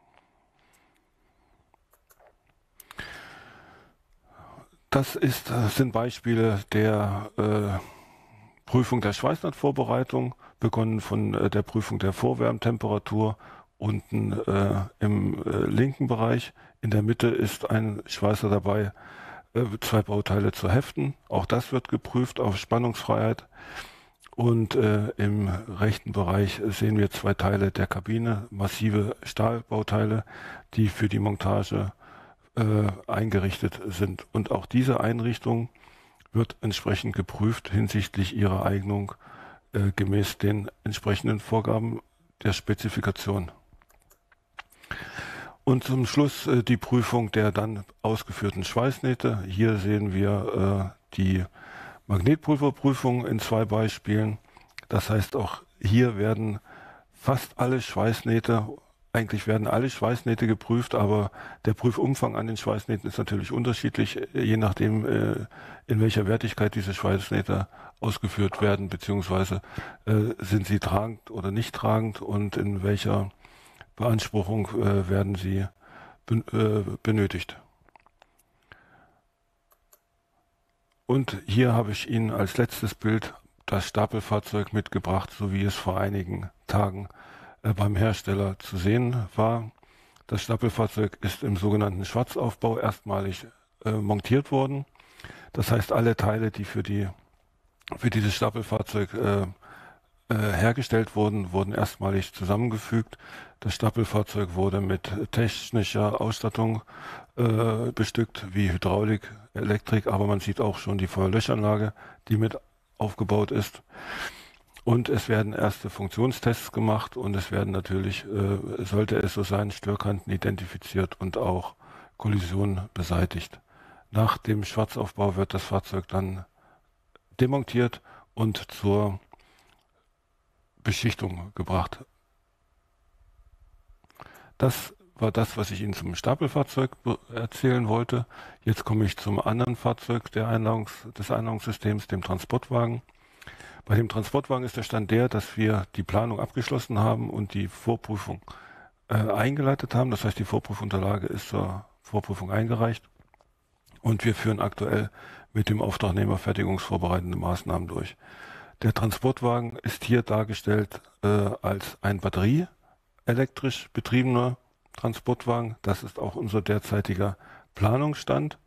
Das ist, sind Beispiele der äh, Prüfung der Schweißnahtvorbereitung, begonnen von äh, der Prüfung der Vorwärmtemperatur unten äh, im äh, linken Bereich. In der Mitte ist ein Schweißer dabei, äh, zwei Bauteile zu heften. Auch das wird geprüft auf Spannungsfreiheit. Und äh, im rechten Bereich sehen wir zwei Teile der Kabine, massive Stahlbauteile, die für die Montage äh, eingerichtet sind. Und auch diese Einrichtung wird entsprechend geprüft hinsichtlich ihrer Eignung äh, gemäß den entsprechenden Vorgaben der Spezifikation. Und zum Schluss äh, die Prüfung der dann ausgeführten Schweißnähte. Hier sehen wir äh, die Magnetpulverprüfung in zwei Beispielen. Das heißt, auch hier werden fast alle Schweißnähte, eigentlich werden alle Schweißnähte geprüft, aber der Prüfumfang an den Schweißnähten ist natürlich unterschiedlich, je nachdem, in welcher Wertigkeit diese Schweißnähte ausgeführt werden, beziehungsweise sind sie tragend oder nicht tragend und in welcher Beanspruchung werden sie benötigt. Und hier habe ich Ihnen als letztes Bild das Stapelfahrzeug mitgebracht, so wie es vor einigen Tagen äh, beim Hersteller zu sehen war. Das Stapelfahrzeug ist im sogenannten Schwarzaufbau erstmalig äh, montiert worden. Das heißt, alle Teile, die für, die, für dieses Stapelfahrzeug äh, äh, hergestellt wurden, wurden erstmalig zusammengefügt. Das Stapelfahrzeug wurde mit technischer Ausstattung äh, bestückt, wie Hydraulik, Elektrik, aber man sieht auch schon die Feuerlöschanlage, die mit aufgebaut ist. Und es werden erste Funktionstests gemacht und es werden natürlich, äh, sollte es so sein, Störkanten identifiziert und auch Kollisionen beseitigt. Nach dem Schwarzaufbau wird das Fahrzeug dann demontiert und zur Beschichtung gebracht. Das war das, was ich Ihnen zum Stapelfahrzeug erzählen wollte. Jetzt komme ich zum anderen Fahrzeug der Einlagungs-, des Einlagungssystems, dem Transportwagen. Bei dem Transportwagen ist der Stand der, dass wir die Planung abgeschlossen haben und die Vorprüfung äh, eingeleitet haben. Das heißt, die Vorprüfunterlage ist zur Vorprüfung eingereicht und wir führen aktuell mit dem Auftragnehmer fertigungsvorbereitende Maßnahmen durch. Der Transportwagen ist hier dargestellt äh, als ein batterieelektrisch betriebener Transportwagen. Das ist auch unser derzeitiger Planungsstand.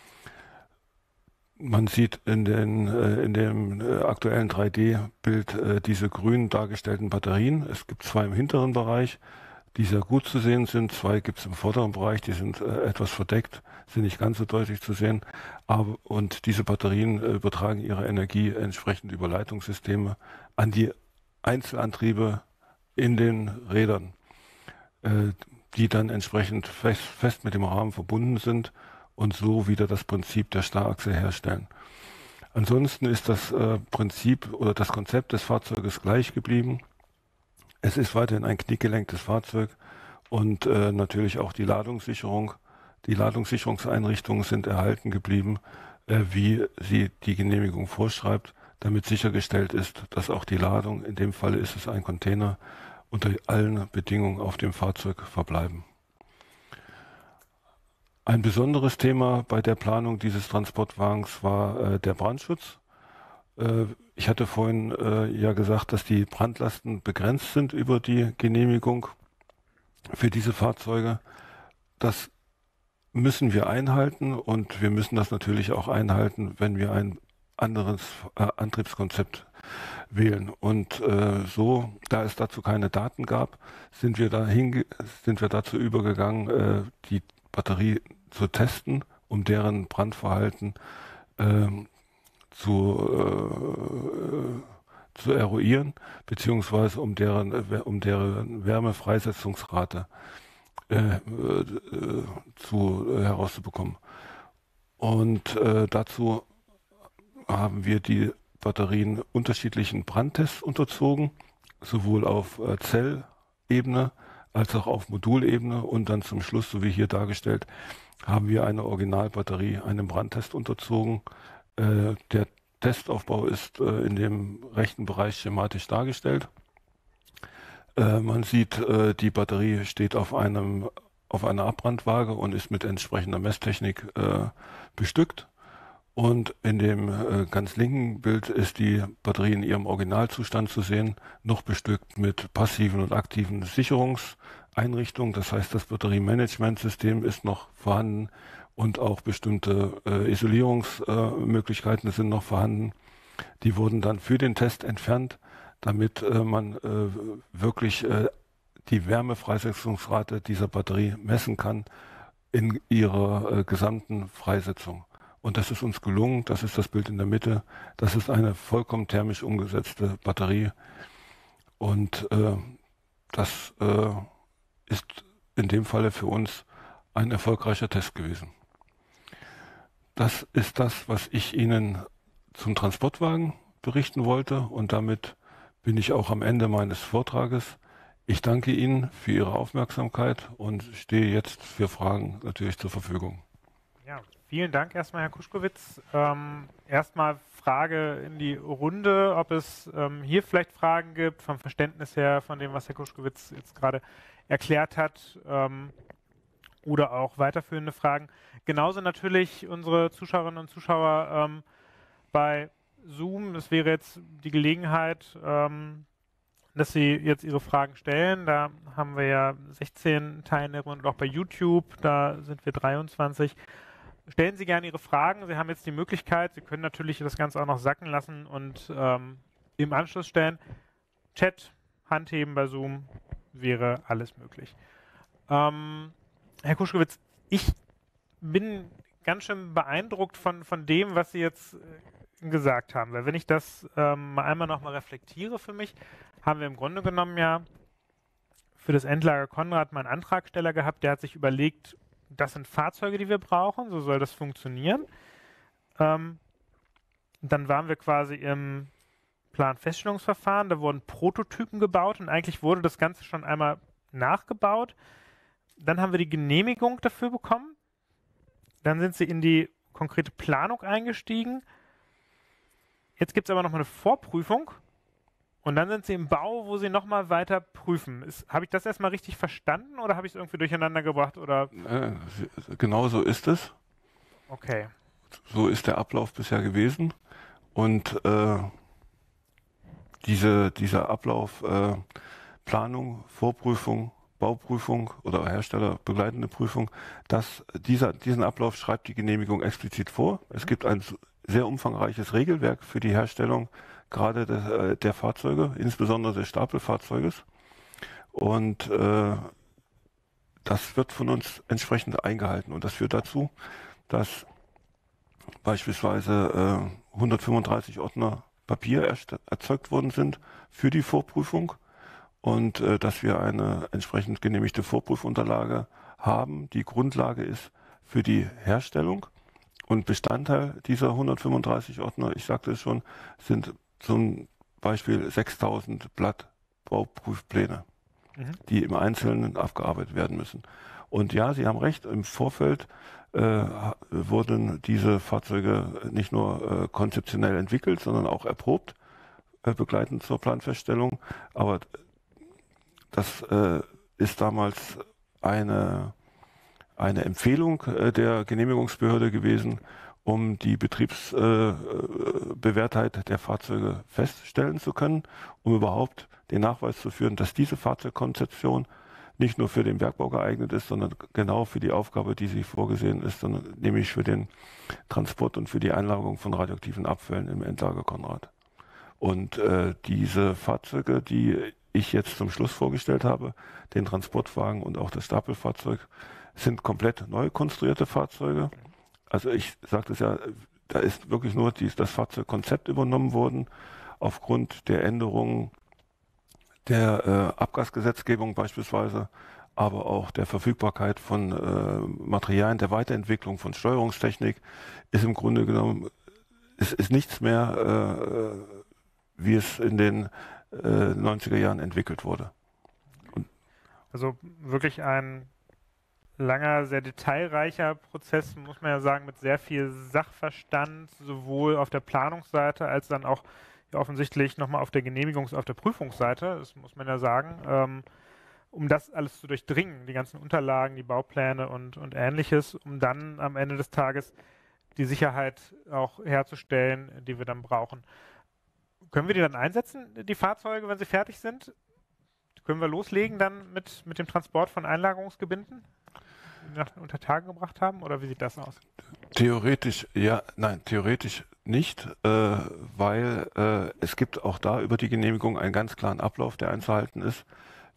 Man sieht in, den, äh, in dem äh, aktuellen drei D-Bild äh, diese grün dargestellten Batterien. Es gibt zwei im hinteren Bereich, die sehr gut zu sehen sind. Zwei gibt es im vorderen Bereich, die sind äh, etwas verdeckt, sind nicht ganz so deutlich zu sehen. Aber, und diese Batterien äh, übertragen ihre Energie entsprechend über Leitungssysteme an die Einzelantriebe in den Rädern, äh, die dann entsprechend fest, fest mit dem Rahmen verbunden sind und so wieder das Prinzip der Starrachse herstellen. Ansonsten ist das äh, Prinzip oder das Konzept des Fahrzeuges gleich geblieben. Es ist weiterhin ein knickgelenktes Fahrzeug und äh, natürlich auch die Ladungssicherung. Die Ladungssicherungseinrichtungen sind erhalten geblieben, äh, wie sie die Genehmigung vorschreibt. damit sichergestellt ist, dass auch die Ladung, in dem Falle ist es ein Container, unter allen Bedingungen auf dem Fahrzeug verbleiben. Ein besonderes Thema bei der Planung dieses Transportwagens war äh, der Brandschutz. Äh, ich hatte vorhin äh, ja gesagt, dass die Brandlasten begrenzt sind über die Genehmigung für diese Fahrzeuge. Das müssen wir einhalten und wir müssen das natürlich auch einhalten, wenn wir ein anderes äh, Antriebskonzept wählen. Und äh, so, da es dazu keine Daten gab, sind wir, dahin, sind wir dazu übergegangen, äh, die Batterie zu testen, um deren Brandverhalten äh, zu, äh, zu eruieren, beziehungsweise um deren, um deren Wärmefreisetzungsrate äh, äh, zu, äh, herauszubekommen. Und äh, dazu haben wir die Batterien unterschiedlichen Brandtests unterzogen, sowohl auf äh, Zellebene als auch auf Modulebene, und dann zum Schluss, so wie hier dargestellt, haben wir eine Originalbatterie einem Brandtest unterzogen. Äh, der Testaufbau ist äh, in dem rechten Bereich schematisch dargestellt. Äh, man sieht, äh, die Batterie steht auf einem auf einer Abbrandwaage und ist mit entsprechender Messtechnik äh, bestückt. Und in dem äh, ganz linken Bild ist die Batterie in ihrem Originalzustand zu sehen, noch bestückt mit passiven und aktiven Sicherungseinrichtungen. Das heißt, das Batteriemanagementsystem ist noch vorhanden und auch bestimmte äh, Isolierungsmöglichkeiten äh, sind noch vorhanden. Die wurden dann für den Test entfernt, damit äh, man äh, wirklich äh, die Wärmefreisetzungsrate dieser Batterie messen kann in ihrer äh, gesamten Freisetzung. Und das ist uns gelungen, das ist das Bild in der Mitte, das ist eine vollkommen thermisch umgesetzte Batterie und äh, das äh, ist in dem Falle für uns ein erfolgreicher Test gewesen. Das ist das, was ich Ihnen zum Transportwagen berichten wollte, und damit bin ich auch am Ende meines Vortrages. Ich danke Ihnen für Ihre Aufmerksamkeit und stehe jetzt für Fragen natürlich zur Verfügung. Ja, vielen Dank erstmal, Herr Kuschkowitz. Ähm, erstmal Frage in die Runde, ob es ähm, hier vielleicht Fragen gibt, vom Verständnis her, von dem, was Herr Kuschkowitz jetzt gerade erklärt hat, ähm, oder auch weiterführende Fragen. Genauso natürlich unsere Zuschauerinnen und Zuschauer ähm, bei Zoom. Es wäre jetzt die Gelegenheit, ähm, dass Sie jetzt Ihre Fragen stellen. Da haben wir ja sechzehn Teilnehmer, und auch bei YouTube, da sind wir dreiundzwanzig. Stellen Sie gerne Ihre Fragen. Sie haben jetzt die Möglichkeit, Sie können natürlich das Ganze auch noch sacken lassen und ähm, im Anschluss stellen. Chat, Handheben bei Zoom, wäre alles möglich. Ähm, Herr Kuschkowitz, ich bin ganz schön beeindruckt von, von dem, was Sie jetzt äh, gesagt haben. Weil wenn ich das ähm, einmal nochmal reflektiere für mich, haben wir im Grunde genommen ja für das Endlager Konrad mal einen Antragsteller gehabt, der hat sich überlegt, das sind Fahrzeuge, die wir brauchen, so soll das funktionieren. Ähm, dann waren wir quasi im Planfeststellungsverfahren, da wurden Prototypen gebaut und eigentlich wurde das Ganze schon einmal nachgebaut. Dann haben wir die Genehmigung dafür bekommen. Dann sind sie in die konkrete Planung eingestiegen. Jetzt gibt es aber nochmal eine Vorprüfung. Und dann sind sie im Bau, wo sie nochmal weiter prüfen. Habe ich das erstmal richtig verstanden oder habe ich es irgendwie durcheinander gebracht? Oder? Äh, genau so ist es. Okay. So ist der Ablauf bisher gewesen. Und äh, diese, dieser Ablauf, äh, Planung, Vorprüfung, Bauprüfung oder herstellerbegleitende Prüfung, das, dieser, diesen Ablauf schreibt die Genehmigung explizit vor. Es gibt ein sehr umfangreiches Regelwerk für die Herstellung gerade der, der Fahrzeuge, insbesondere des Stapelfahrzeuges. Und äh, das wird von uns entsprechend eingehalten. Und das führt dazu, dass beispielsweise äh, hundertfünfunddreißig Ordner Papier erzeugt worden sind für die Vorprüfung und äh, dass wir eine entsprechend genehmigte Vorprüfunterlage haben, die Grundlage ist für die Herstellung. Und Bestandteil dieser hundertfünfunddreißig Ordner, ich sagte es schon, sind zum Beispiel sechstausend Blatt Bauprüfpläne, mhm. die im Einzelnen abgearbeitet werden müssen. Und ja, Sie haben recht, im Vorfeld äh, wurden diese Fahrzeuge nicht nur äh, konzeptionell entwickelt, sondern auch erprobt, äh, begleitend zur Planfeststellung. Aber das äh, ist damals eine, eine Empfehlung äh, der Genehmigungsbehörde gewesen, um die Betriebsbewährtheit äh, der Fahrzeuge feststellen zu können, um überhaupt den Nachweis zu führen, dass diese Fahrzeugkonzeption nicht nur für den Bergbau geeignet ist, sondern genau für die Aufgabe, die sie vorgesehen ist, sondern nämlich für den Transport und für die Einlagerung von radioaktiven Abfällen im Endlager Konrad. Und äh, diese Fahrzeuge, die ich jetzt zum Schluss vorgestellt habe, den Transportwagen und auch das Stapelfahrzeug, sind komplett neu konstruierte Fahrzeuge. Also ich sagte es ja, da ist wirklich nur die, das Fahrzeugkonzept übernommen worden, aufgrund der Änderungen der äh, Abgasgesetzgebung beispielsweise, aber auch der Verfügbarkeit von äh, Materialien, der Weiterentwicklung von Steuerungstechnik, ist im Grunde genommen, ist, ist nichts mehr, äh, wie es in den äh, neunziger Jahren entwickelt wurde. Und also wirklich ein langer, sehr detailreicher Prozess, muss man ja sagen, mit sehr viel Sachverstand, sowohl auf der Planungsseite als dann auch ja, offensichtlich nochmal auf der Genehmigungs-, auf der Prüfungsseite, das muss man ja sagen, ähm, um das alles zu durchdringen, die ganzen Unterlagen, die Baupläne und, und Ähnliches, um dann am Ende des Tages die Sicherheit auch herzustellen, die wir dann brauchen. Können wir die dann einsetzen, die Fahrzeuge, wenn sie fertig sind? Können wir loslegen dann mit, mit dem Transport von Einlagerungsgebinden, die nach, unter Tage gebracht haben? Oder wie sieht das aus? Theoretisch, ja, nein, theoretisch nicht, äh, weil äh, es gibt auch da über die Genehmigung einen ganz klaren Ablauf, der einzuhalten ist.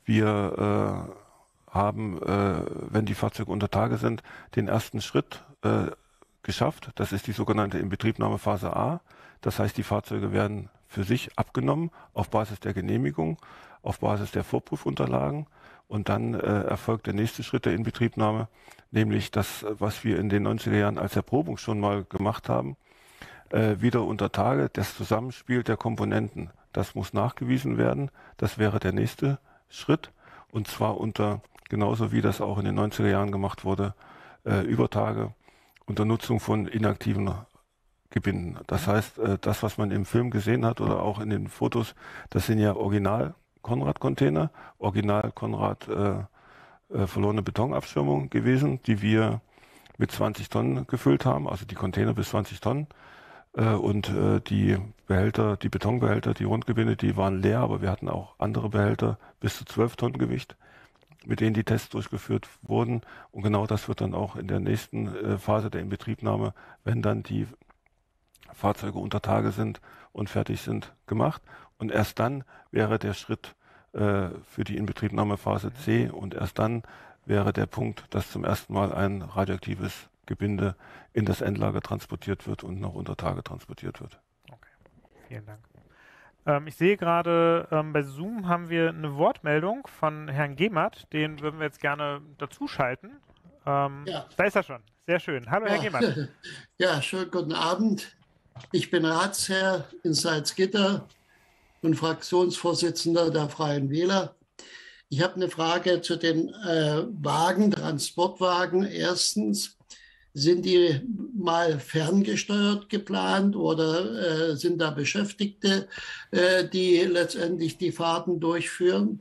Wir äh, haben, äh, wenn die Fahrzeuge unter Tage sind, den ersten Schritt äh, geschafft. Das ist die sogenannte Inbetriebnahmephase A. Das heißt, die Fahrzeuge werden für sich abgenommen auf Basis der Genehmigung, auf Basis der Vorprüfunterlagen. Und dann äh, erfolgt der nächste Schritt der Inbetriebnahme, nämlich das, was wir in den neunziger Jahren als Erprobung schon mal gemacht haben, äh, wieder unter Tage, das Zusammenspiel der Komponenten. Das muss nachgewiesen werden. Das wäre der nächste Schritt. Und zwar unter, genauso wie das auch in den neunziger Jahren gemacht wurde, äh, über Tage unter Nutzung von inaktiven Gebinden. Das heißt, äh, das, was man im Film gesehen hat oder auch in den Fotos, das sind ja Original Konrad-Container, Original Konrad äh, äh, verlorene Betonabschirmung gewesen, die wir mit zwanzig Tonnen gefüllt haben, also die Container bis zwanzig Tonnen. Äh, und äh, die Behälter, die Betonbehälter, die Rundgebinde, die waren leer, aber wir hatten auch andere Behälter bis zu zwölf Tonnen Gewicht, mit denen die Tests durchgeführt wurden. Und genau das wird dann auch in der nächsten äh, Phase der Inbetriebnahme, wenn dann die Fahrzeuge unter Tage sind und fertig sind, gemacht. Und erst dann wäre der Schritt äh, für die Inbetriebnahmephase C und erst dann wäre der Punkt, dass zum ersten Mal ein radioaktives Gebinde in das Endlager transportiert wird und noch unter Tage transportiert wird. Okay, vielen Dank. Ähm, ich sehe gerade, ähm, bei Zoom haben wir eine Wortmeldung von Herrn Gemert, den würden wir jetzt gerne dazuschalten. Ähm, Ja. Da ist er schon, sehr schön. Hallo, Ja. Herr Gemert. Ja, schönen guten Abend. Ich bin Ratsherr in Salzgitter und Fraktionsvorsitzender der Freien Wähler. Ich habe eine Frage zu den äh, Wagen, Transportwagen. Erstens, sind die mal ferngesteuert geplant oder äh, sind da Beschäftigte, äh, die letztendlich die Fahrten durchführen?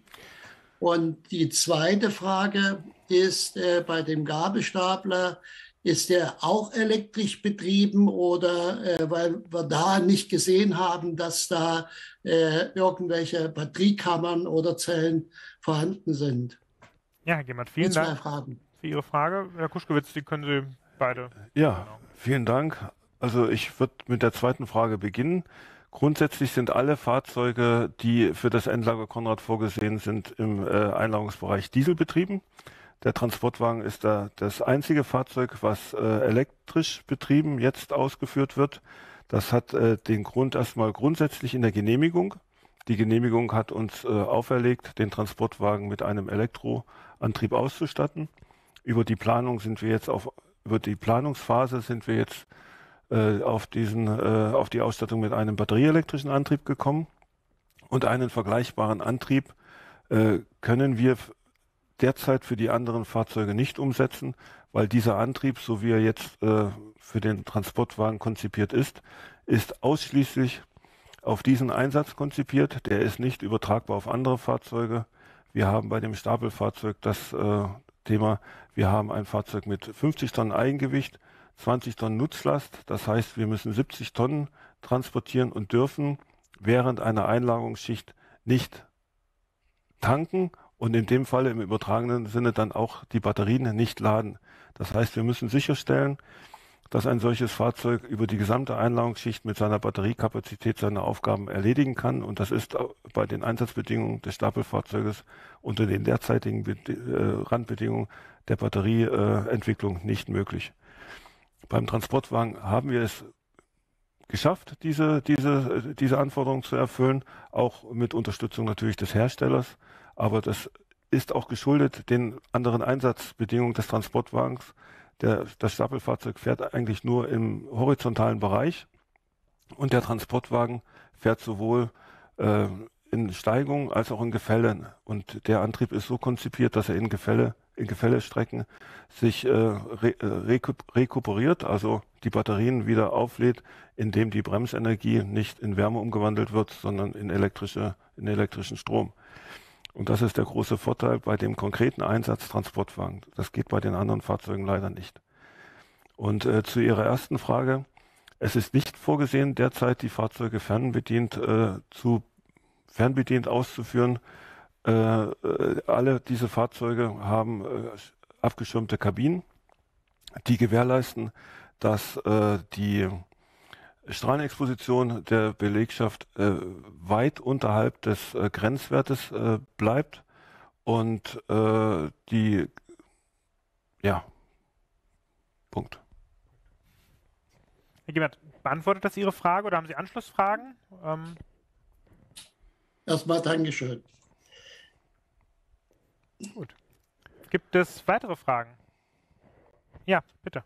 Und die zweite Frage ist, äh, bei dem Gabelstapler, ist der auch elektrisch betrieben oder äh, weil wir da nicht gesehen haben, dass da äh, irgendwelche Batteriekammern oder Zellen vorhanden sind? Ja, Herr Gemert, vielen Die zwei Dank Fragen. für Ihre Frage. Herr Kuschkewitz, die können Sie beide. Ja, Genau. vielen Dank. Also ich würde mit der zweiten Frage beginnen. Grundsätzlich sind alle Fahrzeuge, die für das Endlager Konrad vorgesehen sind, im äh, Einlagerungsbereich dieselbetrieben. Der Transportwagen ist da das einzige Fahrzeug, was äh, elektrisch betrieben jetzt ausgeführt wird. Das hat äh, den Grund erstmal grundsätzlich in der Genehmigung. Die Genehmigung hat uns äh, auferlegt, den Transportwagen mit einem Elektroantrieb auszustatten. Über die Planung sind wir jetzt auf, über die Planungsphase sind wir jetzt äh, auf diesen, äh, auf die Ausstattung mit einem batterieelektrischen Antrieb gekommen. Und einen vergleichbaren Antrieb äh, können wir derzeit für die anderen Fahrzeuge nicht umsetzen, weil dieser Antrieb, so wie er jetzt äh, für den Transportwagen konzipiert ist, ist ausschließlich auf diesen Einsatz konzipiert. Der ist nicht übertragbar auf andere Fahrzeuge. Wir haben bei dem Stapelfahrzeug das äh, Thema, wir haben ein Fahrzeug mit fünfzig Tonnen Eigengewicht, zwanzig Tonnen Nutzlast. Das heißt, wir müssen siebzig Tonnen transportieren und dürfen während einer Einlagerungsschicht nicht tanken und in dem Falle im übertragenen Sinne dann auch die Batterien nicht laden. Das heißt, wir müssen sicherstellen, dass ein solches Fahrzeug über die gesamte Einlagerungsschicht mit seiner Batteriekapazität seine Aufgaben erledigen kann. Und das ist bei den Einsatzbedingungen des Stapelfahrzeuges unter den derzeitigen Be äh, Randbedingungen der Batterieentwicklung äh, nicht möglich. Beim Transportwagen haben wir es geschafft, diese, diese, diese Anforderungen zu erfüllen, auch mit Unterstützung natürlich des Herstellers. Aber das ist auch geschuldet den anderen Einsatzbedingungen des Transportwagens. Der, das Stapelfahrzeug fährt eigentlich nur im horizontalen Bereich und der Transportwagen fährt sowohl äh, in Steigung als auch in Gefällen. Und der Antrieb ist so konzipiert, dass er in Gefälle, in Gefällestrecken sich äh, re, äh, rekup rekuperiert, also die Batterien wieder auflädt, indem die Bremsenergie nicht in Wärme umgewandelt wird, sondern in, elektrische, in elektrischen Strom. Und das ist der große Vorteil bei dem konkreten Einsatz Transportwagen. Das geht bei den anderen Fahrzeugen leider nicht. Und äh, zu Ihrer ersten Frage. Es ist nicht vorgesehen, derzeit die Fahrzeuge fernbedient, äh, zu, fernbedient auszuführen. Äh, äh, alle diese Fahrzeuge haben äh, abgeschirmte Kabinen, die gewährleisten, dass äh, die Strahlenexposition der Belegschaft äh, weit unterhalb des äh, Grenzwertes äh, bleibt und äh, die, ja, Punkt. Herr Gebert, beantwortet das Ihre Frage oder haben Sie Anschlussfragen? Ähm Erstmal Dankeschön. Gut. Gibt es weitere Fragen? Ja, bitte.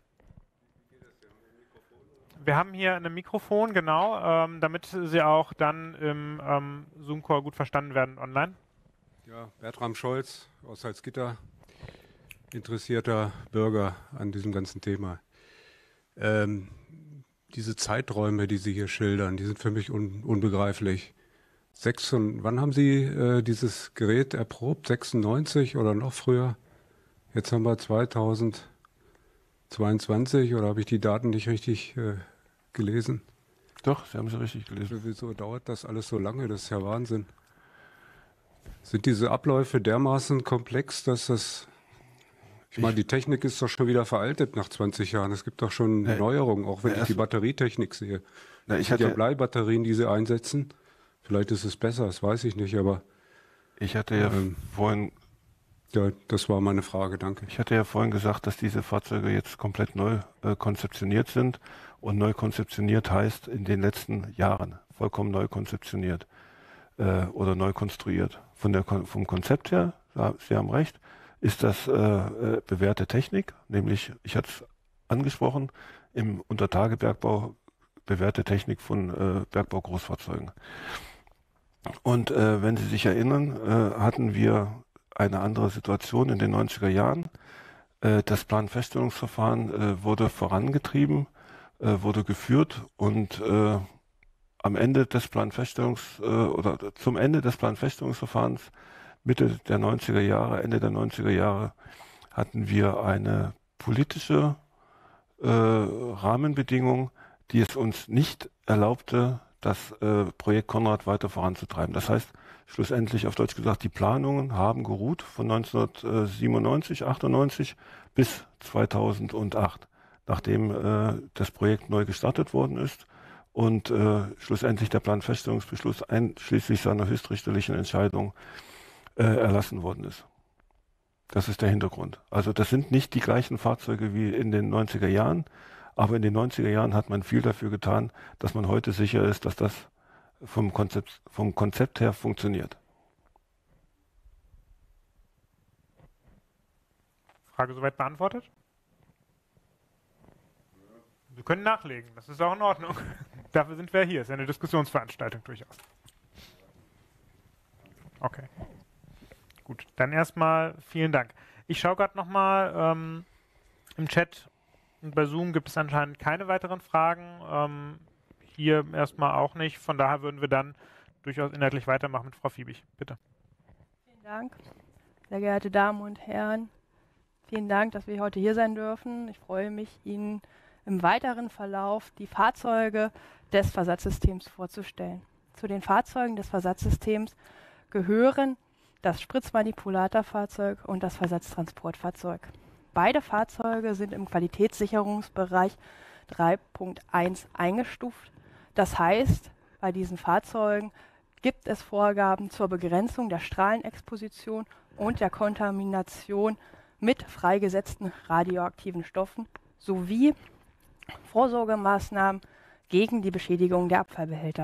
Wir haben hier ein Mikrofon, genau, ähm, damit Sie auch dann im ähm, Zoom-Call gut verstanden werden online. Ja, Bertram Scholz aus Salzgitter, interessierter Bürger an diesem ganzen Thema. Ähm, diese Zeiträume, die Sie hier schildern, die sind für mich un unbegreiflich. Sechs und, wann haben Sie äh, dieses Gerät erprobt? sechsundneunzig oder noch früher? Jetzt haben wir zweitausendzweiundzwanzig, oder habe ich die Daten nicht richtig äh, gelesen? Doch, Sie haben sie richtig gelesen. Wieso dauert das alles so lange? Das ist ja Wahnsinn. Sind diese Abläufe dermaßen komplex, dass das... Ich meine, die Technik ist doch schon wieder veraltet nach zwanzig Jahren. Es gibt doch schon Nee. Neuerungen, auch wenn Nee, ich die erst- Batterietechnik sehe. Na, Ich ich hatte ja hatte, Bleibatterien, die sie einsetzen. Vielleicht ist es besser, das weiß ich nicht, aber ich hatte ja Ähm. vorhin, ja, das war meine Frage, danke. ich hatte ja vorhin gesagt, dass diese Fahrzeuge jetzt komplett neu äh, konzeptioniert sind. Und neu konzeptioniert heißt in den letzten Jahren vollkommen neu konzeptioniert äh, oder neu konstruiert. Von der, Kon- vom Konzept her, ja, Sie haben recht, ist das äh, äh, bewährte Technik, nämlich, ich hatte es angesprochen, im Untertagebergbau bewährte Technik von äh, Bergbaugroßfahrzeugen. Und äh, wenn Sie sich erinnern, äh, hatten wir eine andere Situation in den neunziger Jahren. Äh, das Planfeststellungsverfahren äh, wurde vorangetrieben, äh, wurde geführt und äh, am Ende des Planfeststellungs äh, oder zum Ende des Planfeststellungsverfahrens Mitte der neunziger Jahre, Ende der neunziger Jahre hatten wir eine politische äh, Rahmenbedingung, die es uns nicht erlaubte, das äh, Projekt Konrad weiter voranzutreiben. Das heißt, schlussendlich auf Deutsch gesagt, die Planungen haben geruht von neunzehnhundertsiebenundneunzig, achtundneunzig bis zweitausendacht, nachdem äh, das Projekt neu gestartet worden ist und äh, schlussendlich der Planfeststellungsbeschluss einschließlich seiner höchstrichterlichen Entscheidung äh, erlassen worden ist. Das ist der Hintergrund. Also das sind nicht die gleichen Fahrzeuge wie in den neunziger Jahren, aber in den neunziger Jahren hat man viel dafür getan, dass man heute sicher ist, dass das vom Konzept, vom Konzept her funktioniert. Frage soweit beantwortet? Sie können nachlegen, das ist auch in Ordnung. Dafür sind wir hier, es ist eine Diskussionsveranstaltung durchaus. Okay. Gut, dann erstmal vielen Dank. Ich schaue gerade nochmal ähm, im Chat und bei Zoom gibt es anscheinend keine weiteren Fragen. Ähm, hier erstmal auch nicht. Von daher würden wir dann durchaus inhaltlich weitermachen mit Frau Fiebig. Bitte. Vielen Dank, sehr geehrte Damen und Herren. Vielen Dank, dass wir heute hier sein dürfen. Ich freue mich, Ihnen im weiteren Verlauf die Fahrzeuge des Versatzsystems vorzustellen. Zu den Fahrzeugen des Versatzsystems gehören das Spritzmanipulatorfahrzeug und das Versatztransportfahrzeug. Beide Fahrzeuge sind im Qualitätssicherungsbereich drei Punkt eins eingestuft. Das heißt, bei diesen Fahrzeugen gibt es Vorgaben zur Begrenzung der Strahlenexposition und der Kontamination mit freigesetzten radioaktiven Stoffen sowie Vorsorgemaßnahmen gegen die Beschädigung der Abfallbehälter.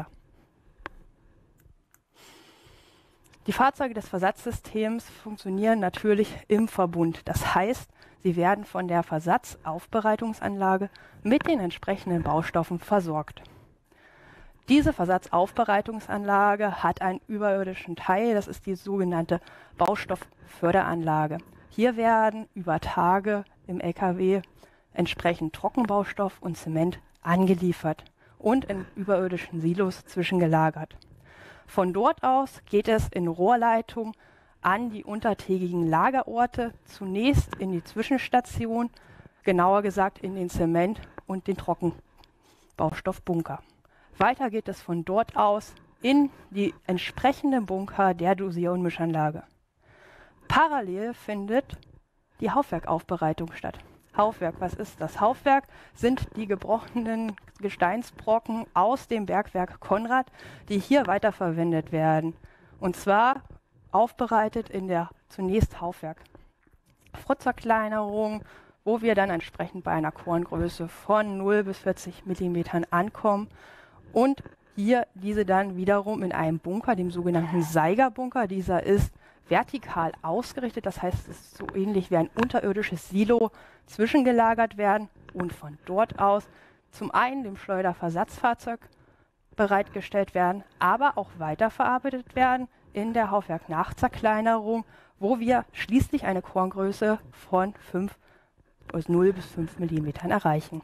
Die Fahrzeuge des Versatzsystems funktionieren natürlich im Verbund. Das heißt, sie werden von der Versatzaufbereitungsanlage mit den entsprechenden Baustoffen versorgt. Diese Versatzaufbereitungsanlage hat einen überirdischen Teil, das ist die sogenannte Baustoffförderanlage. Hier werden über Tage im L K W entsprechend Trockenbaustoff und Zement angeliefert und in überirdischen Silos zwischengelagert. Von dort aus geht es in Rohrleitung an die untertägigen Lagerorte, zunächst in die Zwischenstation, genauer gesagt in den Zement- und den Trockenbaustoffbunker. Weiter geht es von dort aus in die entsprechenden Bunker der Dosier- und Mischanlage. Parallel findet die Haufwerkaufbereitung statt. Haufwerk, was ist das? Haufwerk sind die gebrochenen Gesteinsbrocken aus dem Bergwerk Konrad, die hier weiterverwendet werden. Und zwar aufbereitet in der zunächst Haufwerk Frutzzerkleinerung, wo wir dann entsprechend bei einer Korngröße von null bis vierzig Millimetern ankommen und hier diese dann wiederum in einem Bunker, dem sogenannten Seigerbunker. Dieser ist vertikal ausgerichtet, das heißt, es ist so ähnlich wie ein unterirdisches Silo zwischengelagert werden und von dort aus zum einen dem Schleuderversatzfahrzeug bereitgestellt werden, aber auch weiterverarbeitet werden in der Haufwerk-Nachzerkleinerung, wo wir schließlich eine Korngröße von null bis fünf Millimetern erreichen.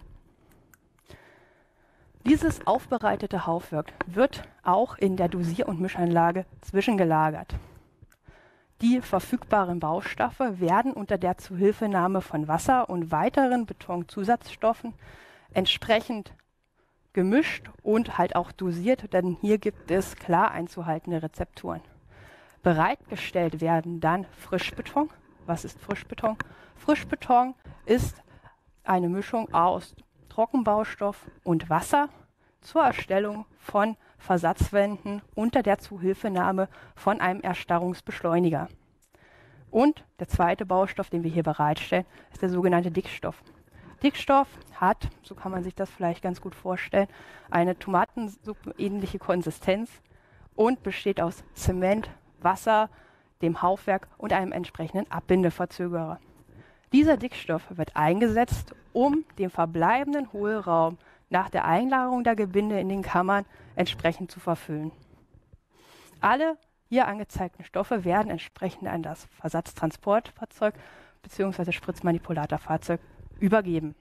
Dieses aufbereitete Haufwerk wird auch in der Dosier- und Mischanlage zwischengelagert. Die verfügbaren Baustoffe werden unter der Zuhilfenahme von Wasser und weiteren Betonzusatzstoffen entsprechend gemischt und halt auch dosiert, denn hier gibt es klar einzuhaltende Rezepturen. Bereitgestellt werden dann Frischbeton. Was ist Frischbeton? Frischbeton ist eine Mischung aus Trockenbaustoff und Wasser zur Erstellung von Versatzwänden unter der Zuhilfenahme von einem Erstarrungsbeschleuniger. Und der zweite Baustoff, den wir hier bereitstellen, ist der sogenannte Dickstoff. Dickstoff hat, so kann man sich das vielleicht ganz gut vorstellen, eine tomatensuppenähnliche Konsistenz und besteht aus Zement, Wasser, dem Haufwerk und einem entsprechenden Abbindeverzögerer. Dieser Dickstoff wird eingesetzt, um den verbleibenden Hohlraum nach der Einlagerung der Gebinde in den Kammern entsprechend zu verfüllen. Alle hier angezeigten Stoffe werden entsprechend an das Versatztransportfahrzeug bzw. Spritzmanipulatorfahrzeug übergeben.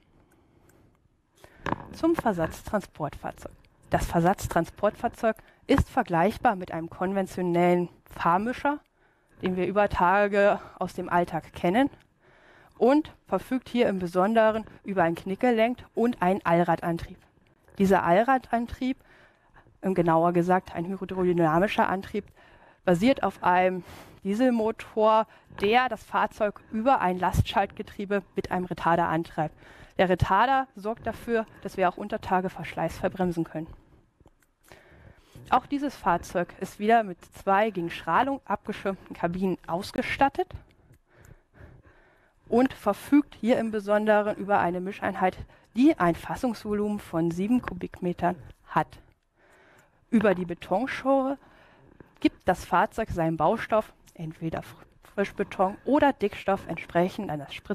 Zum Versatztransportfahrzeug. Das Versatztransportfahrzeug ist vergleichbar mit einem konventionellen Fahrmischer, den wir über Tage aus dem Alltag kennen, und verfügt hier im Besonderen über ein Knickgelenk und einen Allradantrieb. Dieser Allradantrieb, genauer gesagt ein hydrodynamischer Antrieb, basiert auf einem Dieselmotor, der das Fahrzeug über ein Lastschaltgetriebe mit einem Retarder antreibt. Der Retarder sorgt dafür, dass wir auch unter Tage verschleißfrei bremsen können. Auch dieses Fahrzeug ist wieder mit zwei gegen Strahlung abgeschirmten Kabinen ausgestattet und verfügt hier im Besonderen über eine Mischeinheit, die ein Fassungsvolumen von sieben Kubikmetern hat. Über die Betonschore gibt das Fahrzeug seinen Baustoff, entweder Frischbeton oder Dickstoff, entsprechend an das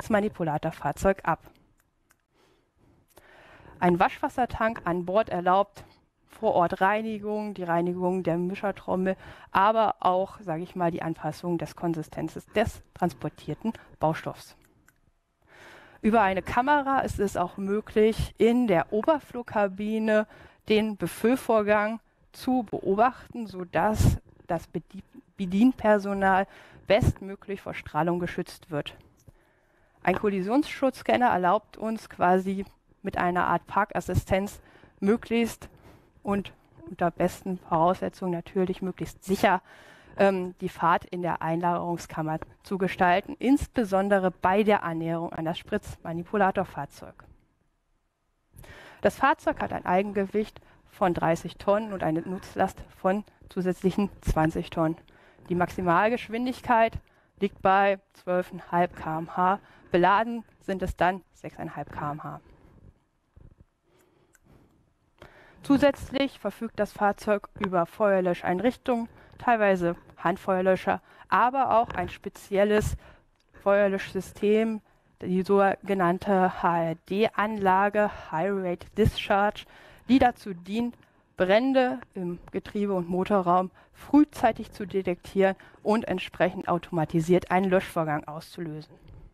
Spritzmanipulatorfahrzeug ab. Ein Waschwassertank an Bord erlaubt Vorortreinigung, die Reinigung der Mischertrommel, aber auch, sage ich mal, die Anpassung des Konsistenzes des transportierten Baustoffs. Über eine Kamera ist es auch möglich, in der Oberflugkabine den Befüllvorgang zu beobachten, sodass das Bedienpersonal bestmöglich vor Strahlung geschützt wird. Ein Kollisionsschutzscanner erlaubt uns quasi mit einer Art Parkassistenz möglichst und unter besten Voraussetzungen natürlich möglichst sicher ähm, die Fahrt in der Einlagerungskammer zu gestalten, insbesondere bei der Annäherung an das Spritzmanipulatorfahrzeug. Das Fahrzeug hat ein Eigengewicht von dreißig Tonnen und eine Nutzlast von zusätzlichen zwanzig Tonnen. Die Maximalgeschwindigkeit liegt bei zwölf Komma fünf Kilometer pro Stunde, beladen sind es dann sechs Komma fünf Kilometer pro Stunde. Zusätzlich verfügt das Fahrzeug über Feuerlöscheinrichtungen, teilweise Handfeuerlöscher, aber auch ein spezielles Feuerlöschsystem, die sogenannte H R D-Anlage, High Rate Discharge, die dazu dient, Brände im Getriebe- und Motorraum frühzeitig zu detektieren und entsprechend automatisiert einen Löschvorgang auszulösen.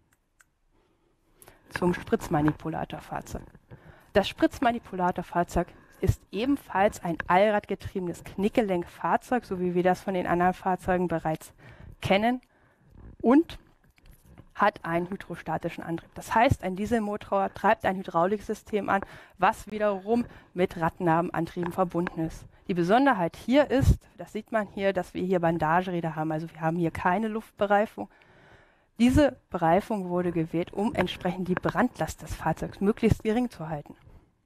Zum Spritzmanipulatorfahrzeug. Das Spritzmanipulatorfahrzeug ist ebenfalls ein allradgetriebenes Knickgelenkfahrzeug, so wie wir das von den anderen Fahrzeugen bereits kennen, und hat einen hydrostatischen Antrieb. Das heißt, ein Dieselmotor treibt ein Hydrauliksystem an, was wiederum mit Radnabenantrieben verbunden ist. Die Besonderheit hier ist, das sieht man hier, dass wir hier Bandageräder haben, also wir haben hier keine Luftbereifung. Diese Bereifung wurde gewählt, um entsprechend die Brandlast des Fahrzeugs möglichst gering zu halten.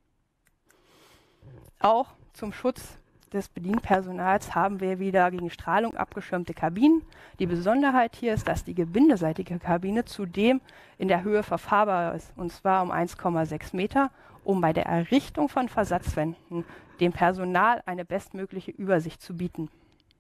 Auch zum Schutz des Bedienpersonals haben wir wieder gegen Strahlung abgeschirmte Kabinen. Die Besonderheit hier ist, dass die gebindeseitige Kabine zudem in der Höhe verfahrbar ist, und zwar um eins Komma sechs Meter, um bei der Errichtung von Versatzwänden dem Personal eine bestmögliche Übersicht zu bieten.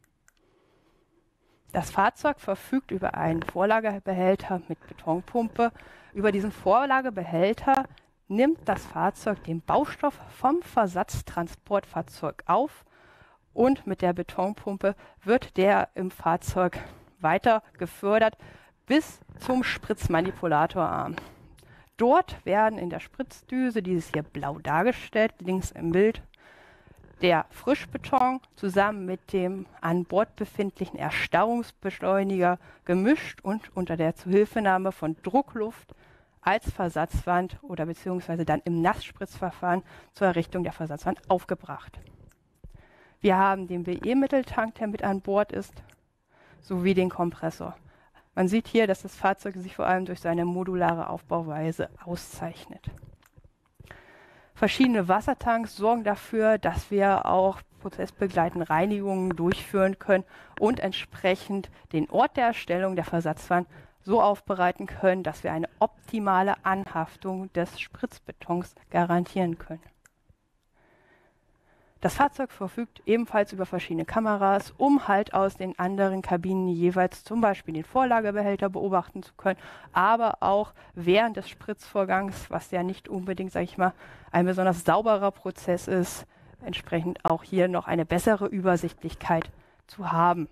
Das Fahrzeug verfügt über einen Vorlagebehälter mit Betonpumpe. Über diesen Vorlagebehälter nimmt das Fahrzeug den Baustoff vom Versatztransportfahrzeug auf und mit der Betonpumpe wird der im Fahrzeug weiter gefördert bis zum Spritzmanipulatorarm. Dort werden in der Spritzdüse, die ist hier blau dargestellt, links im Bild, der Frischbeton zusammen mit dem an Bord befindlichen Erstarrungsbeschleuniger gemischt und unter der Zuhilfenahme von Druckluft als Versatzwand oder beziehungsweise dann im Nassspritzverfahren zur Errichtung der Versatzwand aufgebracht. Wir haben den B E-Mitteltank, der mit an Bord ist, sowie den Kompressor. Man sieht hier, dass das Fahrzeug sich vor allem durch seine modulare Aufbauweise auszeichnet. Verschiedene Wassertanks sorgen dafür, dass wir auch prozessbegleitende Reinigungen durchführen können und entsprechend den Ort der Erstellung der Versatzwand so aufbereiten können, dass wir eine optimale Anhaftung des Spritzbetons garantieren können. Das Fahrzeug verfügt ebenfalls über verschiedene Kameras, um halt aus den anderen Kabinen jeweils zum Beispiel den Vorlagebehälter beobachten zu können, aber auch während des Spritzvorgangs, was ja nicht unbedingt, sage ich mal, ein besonders sauberer Prozess ist, entsprechend auch hier noch eine bessere Übersichtlichkeit zu haben.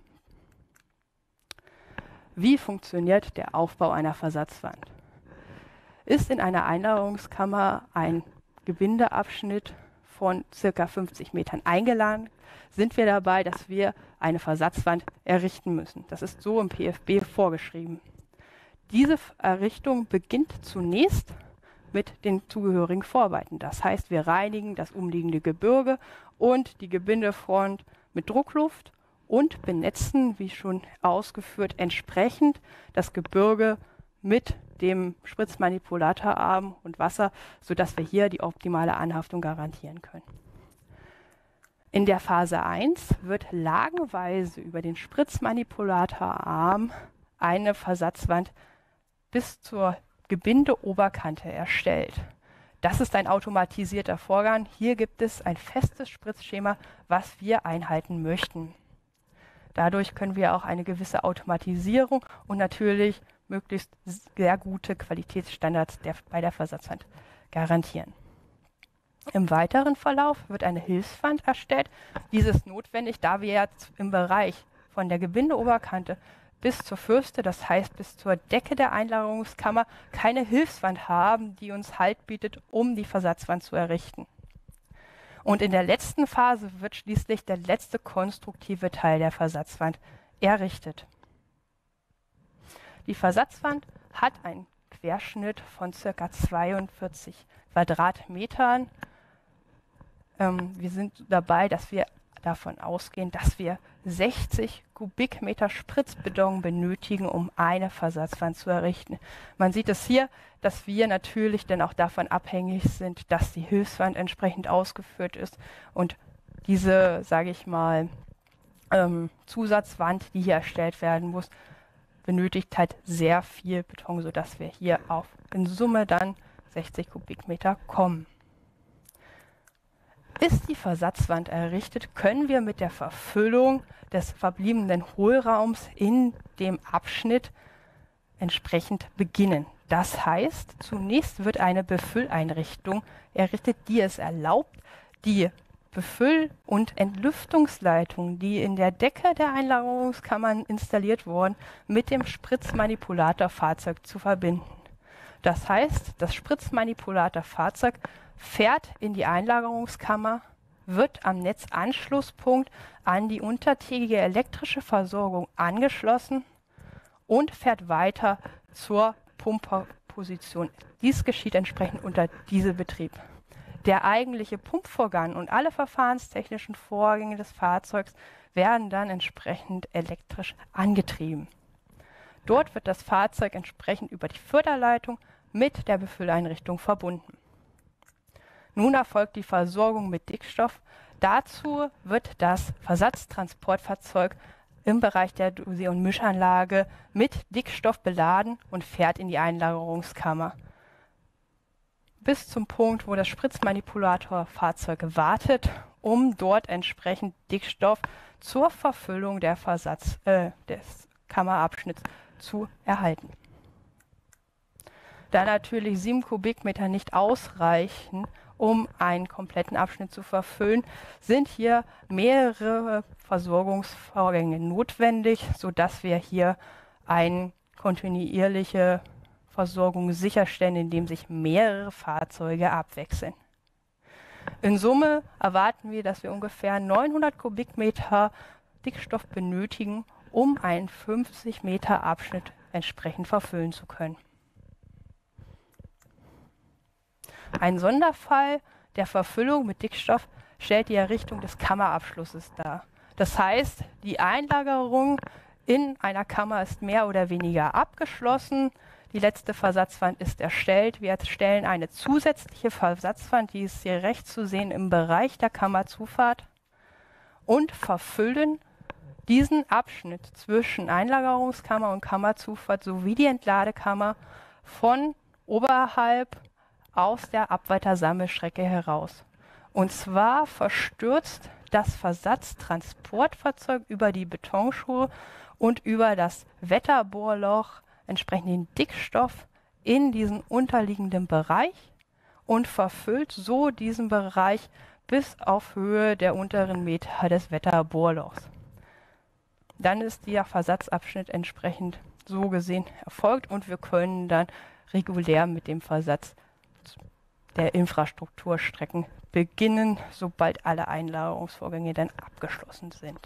Wie funktioniert der Aufbau einer Versatzwand? Ist in einer Einlagerungskammer ein Gebindeabschnitt von circa fünfzig Metern eingeladen, sind wir dabei, dass wir eine Versatzwand errichten müssen. Das ist so im P F B vorgeschrieben. Diese Errichtung beginnt zunächst mit den zugehörigen Vorarbeiten. Das heißt, wir reinigen das umliegende Gebirge und die Gebindefront mit Druckluft und benetzen, wie schon ausgeführt, entsprechend das Gebirge mit dem Spritzmanipulatorarm und Wasser, sodass wir hier die optimale Anhaftung garantieren können. In der Phase eins wird lagenweise über den Spritzmanipulatorarm eine Versatzwand bis zur Gebindeoberkante erstellt. Das ist ein automatisierter Vorgang. Hier gibt es ein festes Spritzschema, was wir einhalten möchten. Dadurch können wir auch eine gewisse Automatisierung und natürlich möglichst sehr gute Qualitätsstandards der, bei der Versatzwand garantieren. Im weiteren Verlauf wird eine Hilfswand erstellt. Dies ist notwendig, da wir jetzt im Bereich von der Gebindeoberkante bis zur Fürste, das heißt bis zur Decke der Einlagerungskammer, keine Hilfswand haben, die uns Halt bietet, um die Versatzwand zu errichten. Und in der letzten Phase wird schließlich der letzte konstruktive Teil der Versatzwand errichtet. Die Versatzwand hat einen Querschnitt von ca. zweiundvierzig Quadratmetern. Ähm, wir sind dabei, dass wir davon ausgehen, dass wir sechzig Kubikmeter Spritzbeton benötigen, um eine Versatzwand zu errichten. Man sieht es hier, dass wir natürlich dann auch davon abhängig sind, dass die Hilfswand entsprechend ausgeführt ist und diese, sage ich mal, ähm, Zusatzwand, die hier erstellt werden muss, benötigt halt sehr viel Beton, sodass wir hier auf in Summe dann sechzig Kubikmeter kommen. Ist die Versatzwand errichtet, können wir mit der Verfüllung des verbliebenen Hohlraums in dem Abschnitt entsprechend beginnen. Das heißt, zunächst wird eine Befülleinrichtung errichtet, die es erlaubt, die Befüll- und Entlüftungsleitungen, die in der Decke der Einlagerungskammern installiert wurden, mit dem Spritzmanipulatorfahrzeug zu verbinden. Das heißt, das Spritzmanipulatorfahrzeug fährt in die Einlagerungskammer, wird am Netzanschlusspunkt an die untertägige elektrische Versorgung angeschlossen und fährt weiter zur Pumperposition. Dies geschieht entsprechend unter Dieselbetrieb. Der eigentliche Pumpvorgang und alle verfahrenstechnischen Vorgänge des Fahrzeugs werden dann entsprechend elektrisch angetrieben. Dort wird das Fahrzeug entsprechend über die Förderleitung mit der Befülleinrichtung verbunden. Nun erfolgt die Versorgung mit Dickstoff. Dazu wird das Versatztransportfahrzeug im Bereich der Dosier- und Mischanlage mit Dickstoff beladen und fährt in die Einlagerungskammer. Bis zum Punkt, wo das Spritzmanipulatorfahrzeug wartet, um dort entsprechend Dickstoff zur Verfüllung der Versatz, äh, des Kammerabschnitts zu erhalten. Da natürlich sieben Kubikmeter nicht ausreichen, um einen kompletten Abschnitt zu verfüllen, sind hier mehrere Versorgungsvorgänge notwendig, sodass wir hier eine kontinuierliche Versorgung sicherstellen, indem sich mehrere Fahrzeuge abwechseln. In Summe erwarten wir, dass wir ungefähr neunhundert Kubikmeter Dickstoff benötigen, um einen fünfzig Meter Abschnitt entsprechend verfüllen zu können. Ein Sonderfall der Verfüllung mit Dickstoff stellt die Errichtung des Kammerabschlusses dar. Das heißt, die Einlagerung in einer Kammer ist mehr oder weniger abgeschlossen. Die letzte Versatzwand ist erstellt. Wir erstellen eine zusätzliche Versatzwand, die ist hier rechts zu sehen im Bereich der Kammerzufahrt, und verfüllen diesen Abschnitt zwischen Einlagerungskammer und Kammerzufahrt sowie die Entladekammer von oberhalb aus der Abweitersammelstrecke heraus. Und zwar verstürzt das Versatztransportfahrzeug über die Betonschuhe und über das Wetterbohrloch entsprechend den Dickstoff in diesen unterliegenden Bereich und verfüllt so diesen Bereich bis auf Höhe der unteren Meter des Wetterbohrlochs. Dann ist der Versatzabschnitt entsprechend so gesehen erfolgt und wir können dann regulär mit dem Versatz der Infrastrukturstrecken beginnen, sobald alle Einlagerungsvorgänge dann abgeschlossen sind.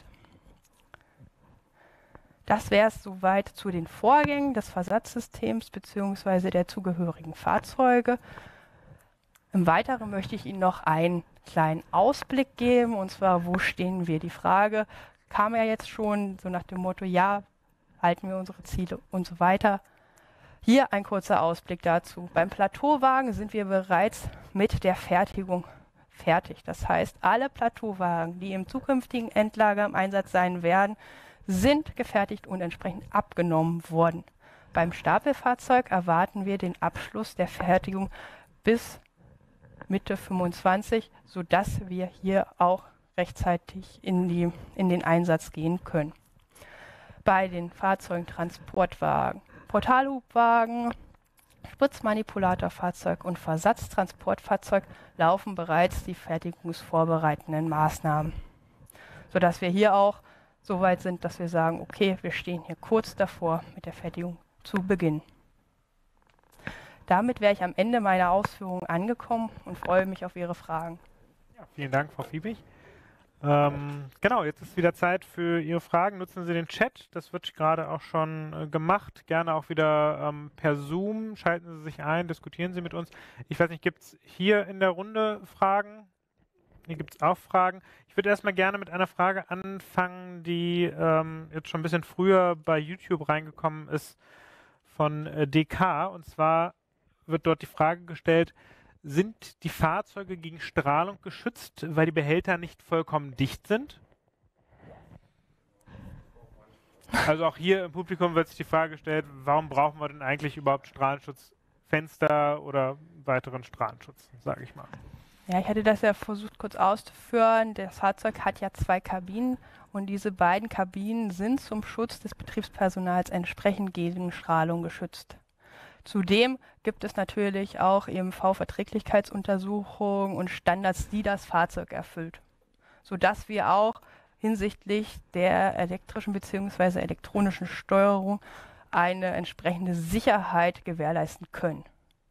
Das wäre es soweit zu den Vorgängen des Versatzsystems bzw. der zugehörigen Fahrzeuge. Im Weiteren möchte ich Ihnen noch einen kleinen Ausblick geben, und zwar, wo stehen wir? Die Frage kam ja jetzt schon so nach dem Motto, ja, halten wir unsere Ziele und so weiter. Hier ein kurzer Ausblick dazu. Beim Plateauwagen sind wir bereits mit der Fertigung fertig. Das heißt, alle Plateauwagen, die im zukünftigen Endlager im Einsatz sein werden, sind gefertigt und entsprechend abgenommen worden. Beim Stapelfahrzeug erwarten wir den Abschluss der Fertigung bis Mitte fünfundzwanzig, sodass wir hier auch rechtzeitig in, die, in den Einsatz gehen können. Bei den Fahrzeugen Transportwagen, Portalhubwagen, Spritzmanipulatorfahrzeug und Versatztransportfahrzeug laufen bereits die fertigungsvorbereitenden Maßnahmen, sodass wir hier auch so weit sind, dass wir sagen, okay, wir stehen hier kurz davor, mit der Fertigung zu beginnen. Damit wäre ich am Ende meiner Ausführungen angekommen und freue mich auf Ihre Fragen. Ja, vielen Dank, Frau Fiebig. Ähm, genau, jetzt ist wieder Zeit für Ihre Fragen. Nutzen Sie den Chat, das wird gerade auch schon äh, gemacht. Gerne auch wieder ähm, per Zoom. Schalten Sie sich ein, diskutieren Sie mit uns. Ich weiß nicht, gibt es hier in der Runde Fragen? Hier gibt es auch Fragen. Ich würde erstmal gerne mit einer Frage anfangen, die ähm, jetzt schon ein bisschen früher bei YouTube reingekommen ist von äh, D K. Und zwar wird dort die Frage gestellt, sind die Fahrzeuge gegen Strahlung geschützt, weil die Behälter nicht vollkommen dicht sind? Also auch hier im Publikum wird sich die Frage gestellt, warum brauchen wir denn eigentlich überhaupt Strahlenschutzfenster oder weiteren Strahlenschutz, sage ich mal. Ja, ich hatte das ja versucht kurz auszuführen. Das Fahrzeug hat ja zwei Kabinen und diese beiden Kabinen sind zum Schutz des Betriebspersonals entsprechend gegen Strahlung geschützt. Zudem gibt es natürlich auch E M V-Verträglichkeitsuntersuchungen und Standards, die das Fahrzeug erfüllt, sodass wir auch hinsichtlich der elektrischen bzw. elektronischen Steuerung eine entsprechende Sicherheit gewährleisten können.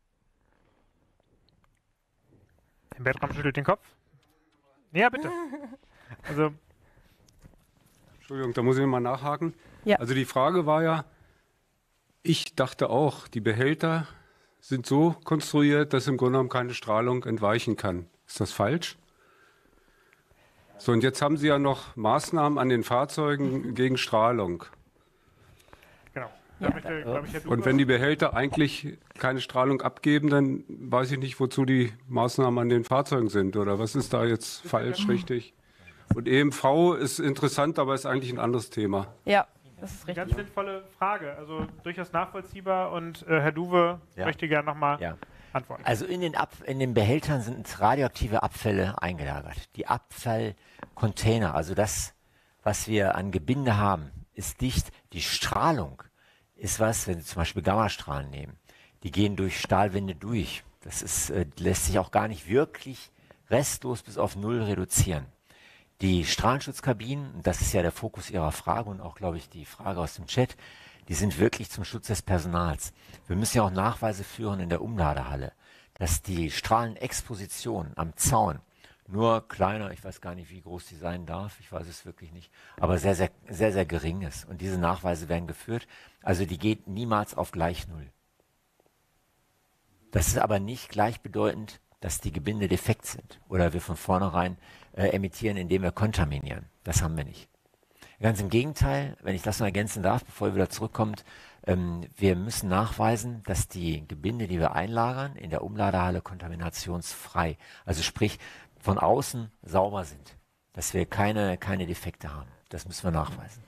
Herr Bertram schüttelt den Kopf. Ja, bitte. Also, Entschuldigung, da muss ich mal nachhaken. Ja. Also die Frage war ja, ich dachte auch, die Behälter sind so konstruiert, dass im Grunde genommen keine Strahlung entweichen kann. Ist das falsch? So, und jetzt haben Sie ja noch Maßnahmen an den Fahrzeugen gegen Strahlung. genau. Ja. Da möchte, glaub ich, Herr Und Duber- wenn die Behälter eigentlich keine Strahlung abgeben, dann weiß ich nicht, wozu die Maßnahmen an den Fahrzeugen sind. Oder was ist da jetzt falsch, richtig? Und E M V ist interessant, aber ist eigentlich ein anderes Thema. Ja, das ist Eine ganz richtig. sinnvolle Frage, also durchaus nachvollziehbar und äh, Herr Duwe Ja. möchte gerne nochmal Ja. antworten. Also in den, Ab in den Behältern sind radioaktive Abfälle eingelagert. Die Abfallcontainer, also das, was wir an Gebinde haben, ist dicht. Die Strahlung ist was, wenn Sie zum Beispiel Gammastrahlen nehmen, die gehen durch Stahlwände durch. Das ist, äh, lässt sich auch gar nicht wirklich restlos bis auf Null reduzieren. Die Strahlenschutzkabinen, und das ist ja der Fokus Ihrer Frage und auch, glaube ich, die Frage aus dem Chat, die sind wirklich zum Schutz des Personals. Wir müssen ja auch Nachweise führen in der Umladehalle, dass die Strahlenexposition am Zaun nur kleiner, ich weiß gar nicht, wie groß die sein darf, ich weiß es wirklich nicht, aber sehr, sehr, sehr, sehr gering ist. Und diese Nachweise werden geführt. Also die geht niemals auf gleich Null. Das ist aber nicht gleichbedeutend, dass die Gebinde defekt sind oder wir von vornherein äh, emittieren, indem wir kontaminieren. Das haben wir nicht. Ganz im Gegenteil, wenn ich das noch ergänzen darf, bevor ihr wieder zurückkommt, ähm, wir müssen nachweisen, dass die Gebinde, die wir einlagern, in der Umladehalle kontaminationsfrei, also sprich von außen sauber sind, dass wir keine, keine Defekte haben. Das müssen wir nachweisen.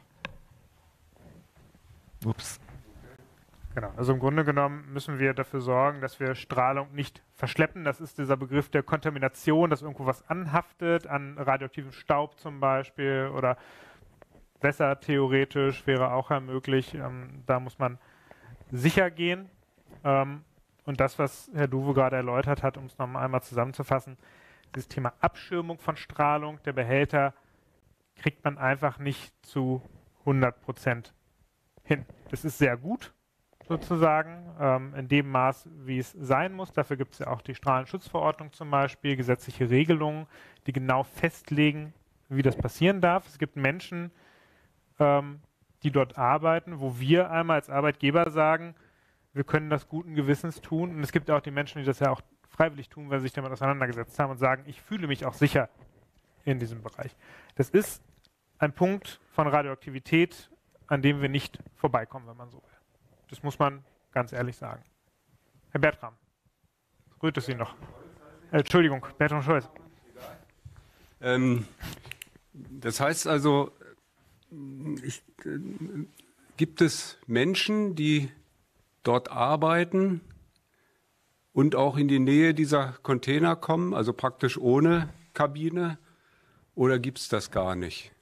Ups. Genau, also im Grunde genommen müssen wir dafür sorgen, dass wir Strahlung nicht verschleppen. Das ist dieser Begriff der Kontamination, dass irgendwo was anhaftet, an radioaktivem Staub zum Beispiel oder Wässer theoretisch wäre auch möglich. Ähm, da muss man sicher gehen. Ähm, und das, was Herr Duwe gerade erläutert hat, um es noch einmal zusammenzufassen, dieses Thema Abschirmung von Strahlung der Behälter kriegt man einfach nicht zu hundert Prozent hin. Das ist sehr gut, sozusagen, ähm, in dem Maß, wie es sein muss. Dafür gibt es ja auch die Strahlenschutzverordnung zum Beispiel, gesetzliche Regelungen, die genau festlegen, wie das passieren darf. Es gibt Menschen, ähm, die dort arbeiten, wo wir einmal als Arbeitgeber sagen, wir können das guten Gewissens tun. Und es gibt auch die Menschen, die das ja auch freiwillig tun, weil sie sich damit auseinandergesetzt haben und sagen, ich fühle mich auch sicher in diesem Bereich. Das ist ein Punkt von Radioaktivität, an dem wir nicht vorbeikommen, wenn man so will. Das muss man ganz ehrlich sagen. Herr Bertram, rührt es Sie noch? Äh, Entschuldigung, Bertram Scholz. Ähm, das heißt also, ich, äh, gibt es Menschen, die dort arbeiten und auch in die Nähe dieser Container kommen, also praktisch ohne Kabine, oder gibt es das gar nicht?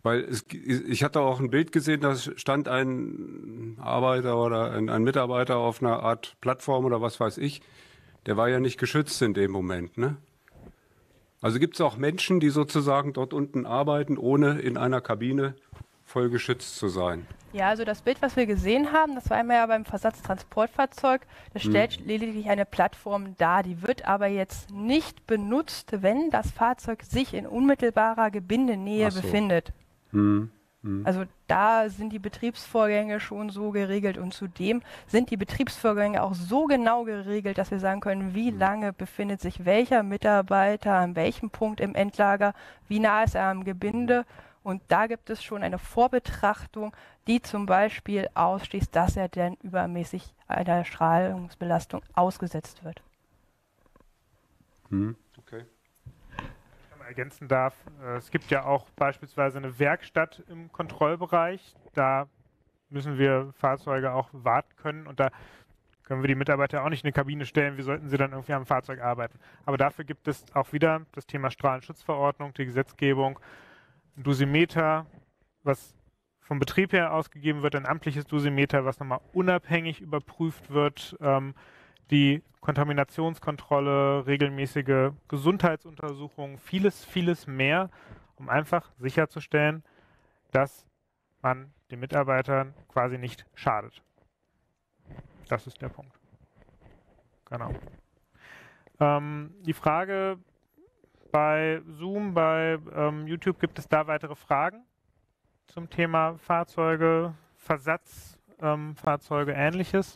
Weil es, ich hatte auch ein Bild gesehen, da stand ein Arbeiter oder ein, ein Mitarbeiter auf einer Art Plattform oder was weiß ich. Der war ja nicht geschützt in dem Moment, ne? Also gibt es auch Menschen, die sozusagen dort unten arbeiten, ohne in einer Kabine voll geschützt zu sein? Ja, also das Bild, was wir gesehen haben, das war einmal ja beim Versatztransportfahrzeug. Das stellt hm. lediglich eine Plattform dar. Die wird aber jetzt nicht benutzt, wenn das Fahrzeug sich in unmittelbarer Gebindenähe so. befindet. Hm. Hm. Also da sind die Betriebsvorgänge schon so geregelt und zudem sind die Betriebsvorgänge auch so genau geregelt, dass wir sagen können, wie lange befindet sich welcher Mitarbeiter an welchem Punkt im Endlager, wie nah ist er am Gebinde. Und da gibt es schon eine Vorbetrachtung, die zum Beispiel ausschließt, dass er denn übermäßig einer Strahlungsbelastung ausgesetzt wird. Hm. Okay. Ergänzen darf, äh, es gibt ja auch beispielsweise eine Werkstatt im Kontrollbereich, da müssen wir Fahrzeuge auch warten können und da können wir die Mitarbeiter auch nicht in eine Kabine stellen, wie sollten sie dann irgendwie am Fahrzeug arbeiten. Aber dafür gibt es auch wieder das Thema Strahlenschutzverordnung, die Gesetzgebung, ein Dosimeter, was vom Betrieb her ausgegeben wird, ein amtliches Dosimeter, was nochmal unabhängig überprüft wird, ähm, die Kontaminationskontrolle, regelmäßige Gesundheitsuntersuchungen, vieles, vieles mehr, um einfach sicherzustellen, dass man den Mitarbeitern quasi nicht schadet. Das ist der Punkt. Genau. Ähm, die Frage bei Zoom, bei ähm, YouTube, gibt es da weitere Fragen zum Thema Fahrzeuge, Versatz, ähm, Fahrzeuge, Ähnliches?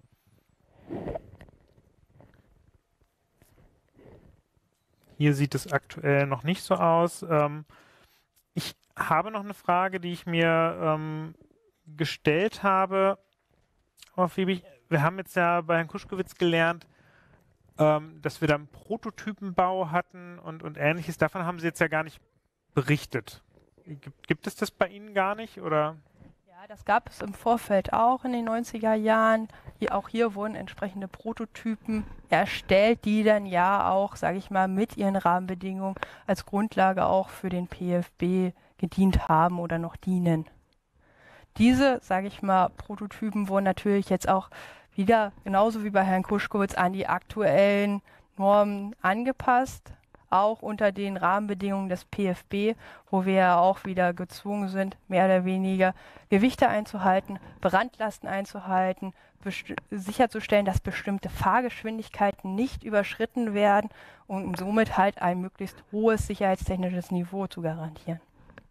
Hier sieht es aktuell noch nicht so aus. Ähm, ich habe noch eine Frage, die ich mir ähm, gestellt habe. Frau Fiebig, wir haben jetzt ja bei Herrn Kuschkowitz gelernt, ähm, dass wir da einen Prototypenbau hatten und, und Ähnliches. Davon haben Sie jetzt ja gar nicht berichtet. Gibt, gibt es das bei Ihnen gar nicht, oder? Ja, das gab es im Vorfeld auch in den neunziger Jahren. Hier, auch hier wurden entsprechende Prototypen erstellt, die dann ja auch, sage ich mal, mit ihren Rahmenbedingungen als Grundlage auch für den P F B gedient haben oder noch dienen. Diese, sage ich mal, Prototypen wurden natürlich jetzt auch wieder, genauso wie bei Herrn Kuschkowitz, an die aktuellen Normen angepasst, auch unter den Rahmenbedingungen des P F B, wo wir ja auch wieder gezwungen sind, mehr oder weniger Gewichte einzuhalten, Brandlasten einzuhalten, sicherzustellen, dass bestimmte Fahrgeschwindigkeiten nicht überschritten werden und somit halt ein möglichst hohes sicherheitstechnisches Niveau zu garantieren.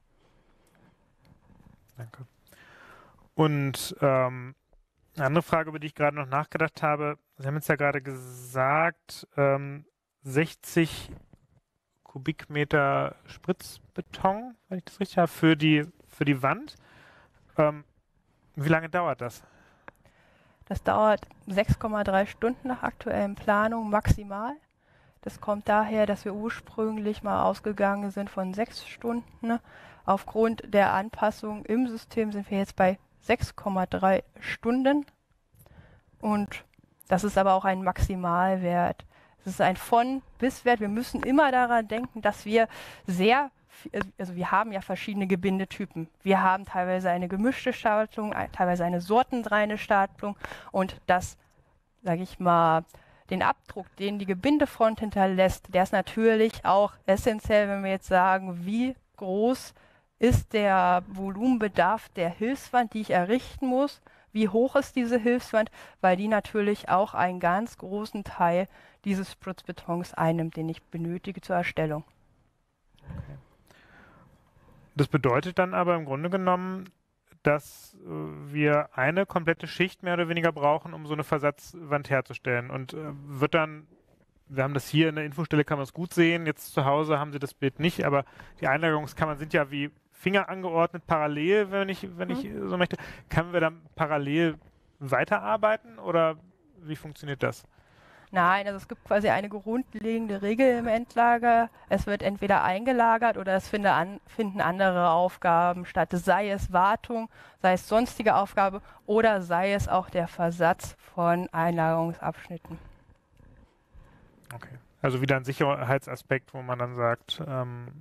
Danke. Und ähm, eine andere Frage, über die ich gerade noch nachgedacht habe, Sie haben jetzt ja gerade gesagt, ähm, sechzig Kubikmeter Spritzbeton, wenn ich das richtig habe, für die, für die Wand. Ähm, wie lange dauert das? Das dauert sechs Komma drei Stunden nach aktuellen Planungen maximal. Das kommt daher, dass wir ursprünglich mal ausgegangen sind von sechs Stunden. Aufgrund der Anpassung im System sind wir jetzt bei sechs Komma drei Stunden. Und das ist aber auch ein Maximalwert. Es ist ein Von-Bis-Wert. Wir müssen immer daran denken, dass wir sehr, also wir haben ja verschiedene Gebindetypen. Wir haben teilweise eine gemischte Stapelung, teilweise eine sortenreine Stapelung und das, sage ich mal, den Abdruck, den die Gebindefront hinterlässt, der ist natürlich auch essentiell, wenn wir jetzt sagen, wie groß ist der Volumenbedarf der Hilfswand, die ich errichten muss, wie hoch ist diese Hilfswand, weil die natürlich auch einen ganz großen Teil dieses Spritzbetons einnimmt, den ich benötige zur Erstellung. Okay. Das bedeutet dann aber im Grunde genommen, dass äh, wir eine komplette Schicht mehr oder weniger brauchen, um so eine Versatzwand herzustellen. Und äh, wird dann, wir haben das hier in der Infostelle, kann man es gut sehen, jetzt zu Hause haben Sie das Bild nicht, aber die Einlagerungskammern sind ja wie Finger angeordnet, parallel, wenn ich, wenn ich mhm. so möchte. Können wir dann parallel weiterarbeiten oder wie funktioniert das? Nein, also es gibt quasi eine grundlegende Regel im Endlager. Es wird entweder eingelagert oder es finde an, finden andere Aufgaben statt. Sei es Wartung, sei es sonstige Aufgabe oder sei es auch der Versatz von Einlagerungsabschnitten. Okay. Also wieder ein Sicherheitsaspekt, wo man dann sagt, ähm,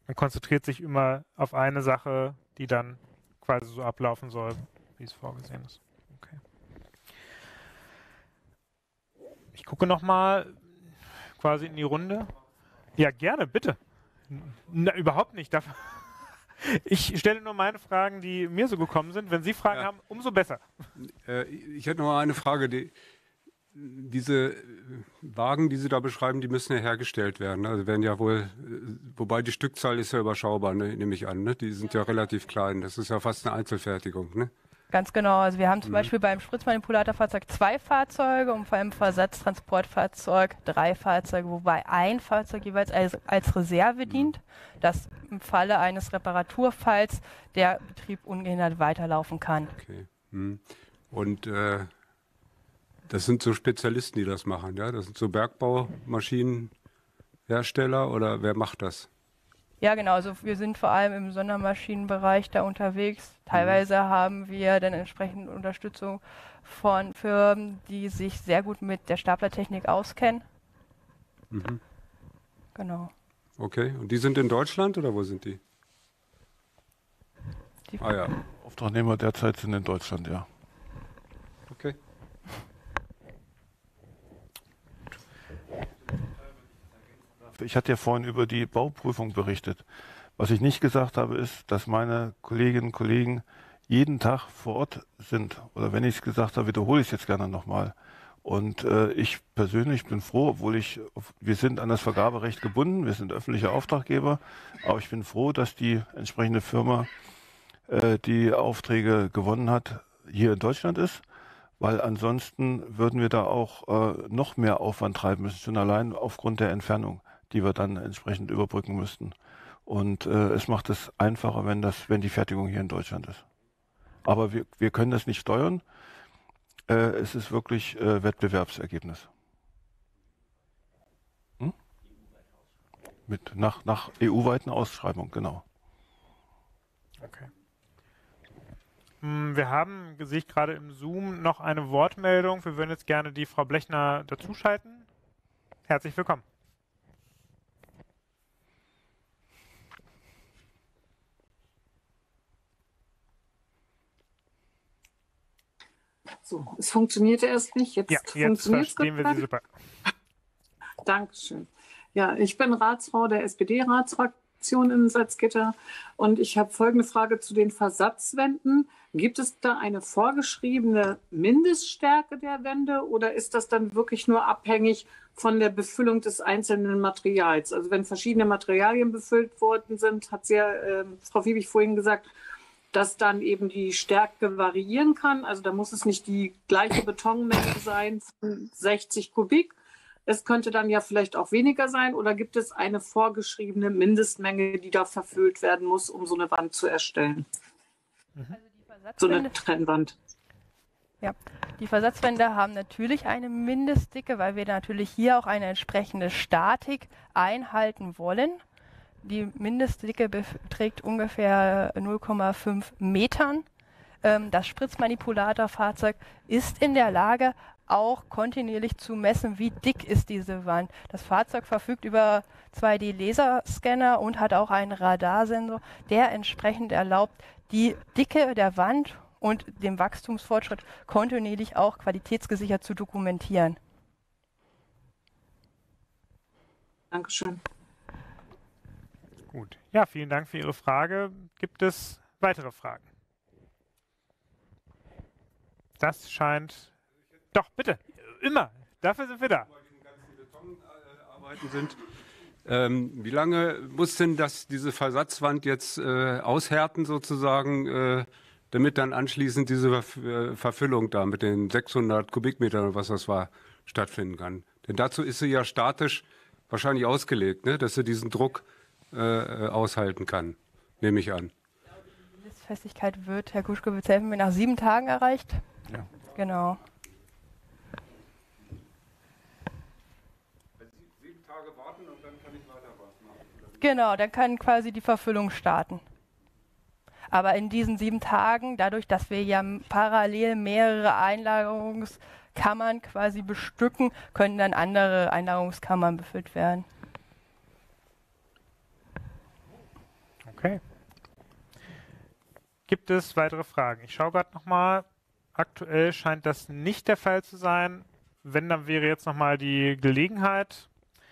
man konzentriert sich immer auf eine Sache, die dann quasi so ablaufen soll, wie es vorgesehen ist. Okay. Ich gucke nochmal quasi in die Runde. Ja, gerne, bitte. Na, überhaupt nicht. Dafür ich stelle nur meine Fragen, die mir so gekommen sind. Wenn Sie Fragen Ja. haben, umso besser. Äh, ich hätte noch mal eine Frage. Die, diese Wagen, die Sie da beschreiben, die müssen ja hergestellt werden. Also werden ja wohl, wobei die Stückzahl ist ja überschaubar, ne, nehme ich an. Ne? Die sind ja relativ klein. Das ist ja fast eine Einzelfertigung. Ne? Ganz genau. Also wir haben zum Mhm. Beispiel beim Spritzmanipulatorfahrzeug zwei Fahrzeuge und beim Versatztransportfahrzeug drei Fahrzeuge, wobei ein Fahrzeug jeweils als, als Reserve dient, dass im Falle eines Reparaturfalls der Betrieb ungehindert weiterlaufen kann. Okay. Mhm. Und äh, das sind so Spezialisten, die das machen, ja? Das sind so Bergbaumaschinenhersteller oder wer macht das? Ja, genau. Also wir sind vor allem im Sondermaschinenbereich da unterwegs. Teilweise mhm. haben wir dann entsprechend Unterstützung von Firmen, die sich sehr gut mit der Staplertechnik auskennen. Mhm. Genau. Okay. Und die sind in Deutschland oder wo sind die? Die ah ja. Auftragnehmer derzeit sind in Deutschland, ja. Okay. Ich hatte ja vorhin über die Bauprüfung berichtet. Was ich nicht gesagt habe, ist, dass meine Kolleginnen und Kollegen jeden Tag vor Ort sind. Oder wenn ich es gesagt habe, wiederhole ich es jetzt gerne nochmal. Und äh, ich persönlich bin froh, obwohl ich, wir sind an das Vergaberecht gebunden, wir sind öffentlicher Auftraggeber, aber ich bin froh, dass die entsprechende Firma, äh, die Aufträge gewonnen hat, hier in Deutschland ist. Weil ansonsten würden wir da auch äh, noch mehr Aufwand treiben müssen, schon allein aufgrund der Entfernung, die wir dann entsprechend überbrücken müssten. Und äh, es macht es einfacher, wenn das, wenn die Fertigung hier in Deutschland ist. Aber wir, wir können das nicht steuern. Äh, es ist wirklich äh, Wettbewerbsergebnis. Hm? Mit nach, nach E U-weiten Ausschreibung, genau. Okay. Wir haben, sehe ich gerade im Zoom, noch eine Wortmeldung. Wir würden jetzt gerne die Frau Blechner dazuschalten. Herzlich willkommen. So, es funktionierte erst nicht. Jetzt, ja, jetzt funktioniert verstehen wir Sie super. Dankeschön. Ja, ich bin Ratsfrau der S P D-Ratsfraktion in Salzgitter und ich habe folgende Frage zu den Versatzwänden. Gibt es da eine vorgeschriebene Mindeststärke der Wände oder ist das dann wirklich nur abhängig von der Befüllung des einzelnen Materials? Also wenn verschiedene Materialien befüllt worden sind, hat ja äh, Frau Fiebig vorhin gesagt, dass dann eben die Stärke variieren kann. Also da muss es nicht die gleiche Betonmenge sein von sechzig Kubik. Es könnte dann ja vielleicht auch weniger sein. Oder gibt es eine vorgeschriebene Mindestmenge, die da verfüllt werden muss, um so eine Wand zu erstellen? Also die So eine Trennwand. Ja, die Versatzwände haben natürlich eine Mindestdicke, weil wir natürlich hier auch eine entsprechende Statik einhalten wollen. Die Mindestdicke beträgt ungefähr null Komma fünf Metern. Ähm, das Spritzmanipulatorfahrzeug ist in der Lage, auch kontinuierlich zu messen, wie dick ist diese Wand. Das Fahrzeug verfügt über zwei D Laserscanner und hat auch einen Radarsensor, der entsprechend erlaubt, die Dicke der Wand und den Wachstumsfortschritt kontinuierlich auch qualitätsgesichert zu dokumentieren. Dankeschön. Gut. Ja, vielen Dank für Ihre Frage. Gibt es weitere Fragen? Das scheint... Doch, bitte. Immer. Dafür sind wir da. Betonarbeiten sind. Ähm, wie lange muss denn das, diese Versatzwand jetzt äh, aushärten sozusagen, äh, damit dann anschließend diese Ver Verfüllung da mit den sechshundert Kubikmetern oder was das war, stattfinden kann? Denn dazu ist sie ja statisch wahrscheinlich ausgelegt, ne? Dass sie diesen Druck äh, aushalten kann, nehme ich an. Die Mindestfestigkeit wird, Herr Kuschke, wird helfen mir nach sieben Tagen erreicht. Ja. Genau. Genau, dann kann quasi die Verfüllung starten. Aber in diesen sieben Tagen, dadurch, dass wir ja parallel mehrere Einlagerungskammern quasi bestücken, können dann andere Einlagerungskammern befüllt werden. Okay. Gibt es weitere Fragen? Ich schaue gerade nochmal. Aktuell scheint das nicht der Fall zu sein. Wenn, dann wäre jetzt nochmal die Gelegenheit.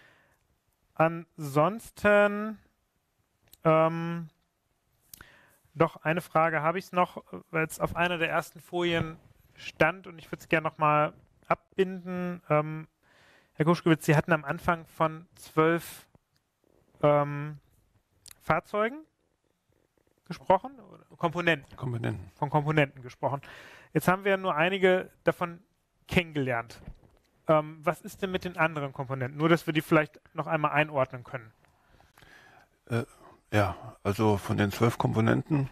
Ansonsten ähm, doch eine Frage habe ich es noch, weil es auf einer der ersten Folien stand und ich würde es gerne nochmal abbinden. Ähm, Herr Guschkewitz, Sie hatten am Anfang von zwölf ähm, Fahrzeugen gesprochen? Oder Komponenten. Komponenten. Von Komponenten gesprochen. Jetzt haben wir nur einige davon kennengelernt. Ähm, was ist denn mit den anderen Komponenten? Nur, dass wir die vielleicht noch einmal einordnen können. Äh, ja, also von den zwölf Komponenten,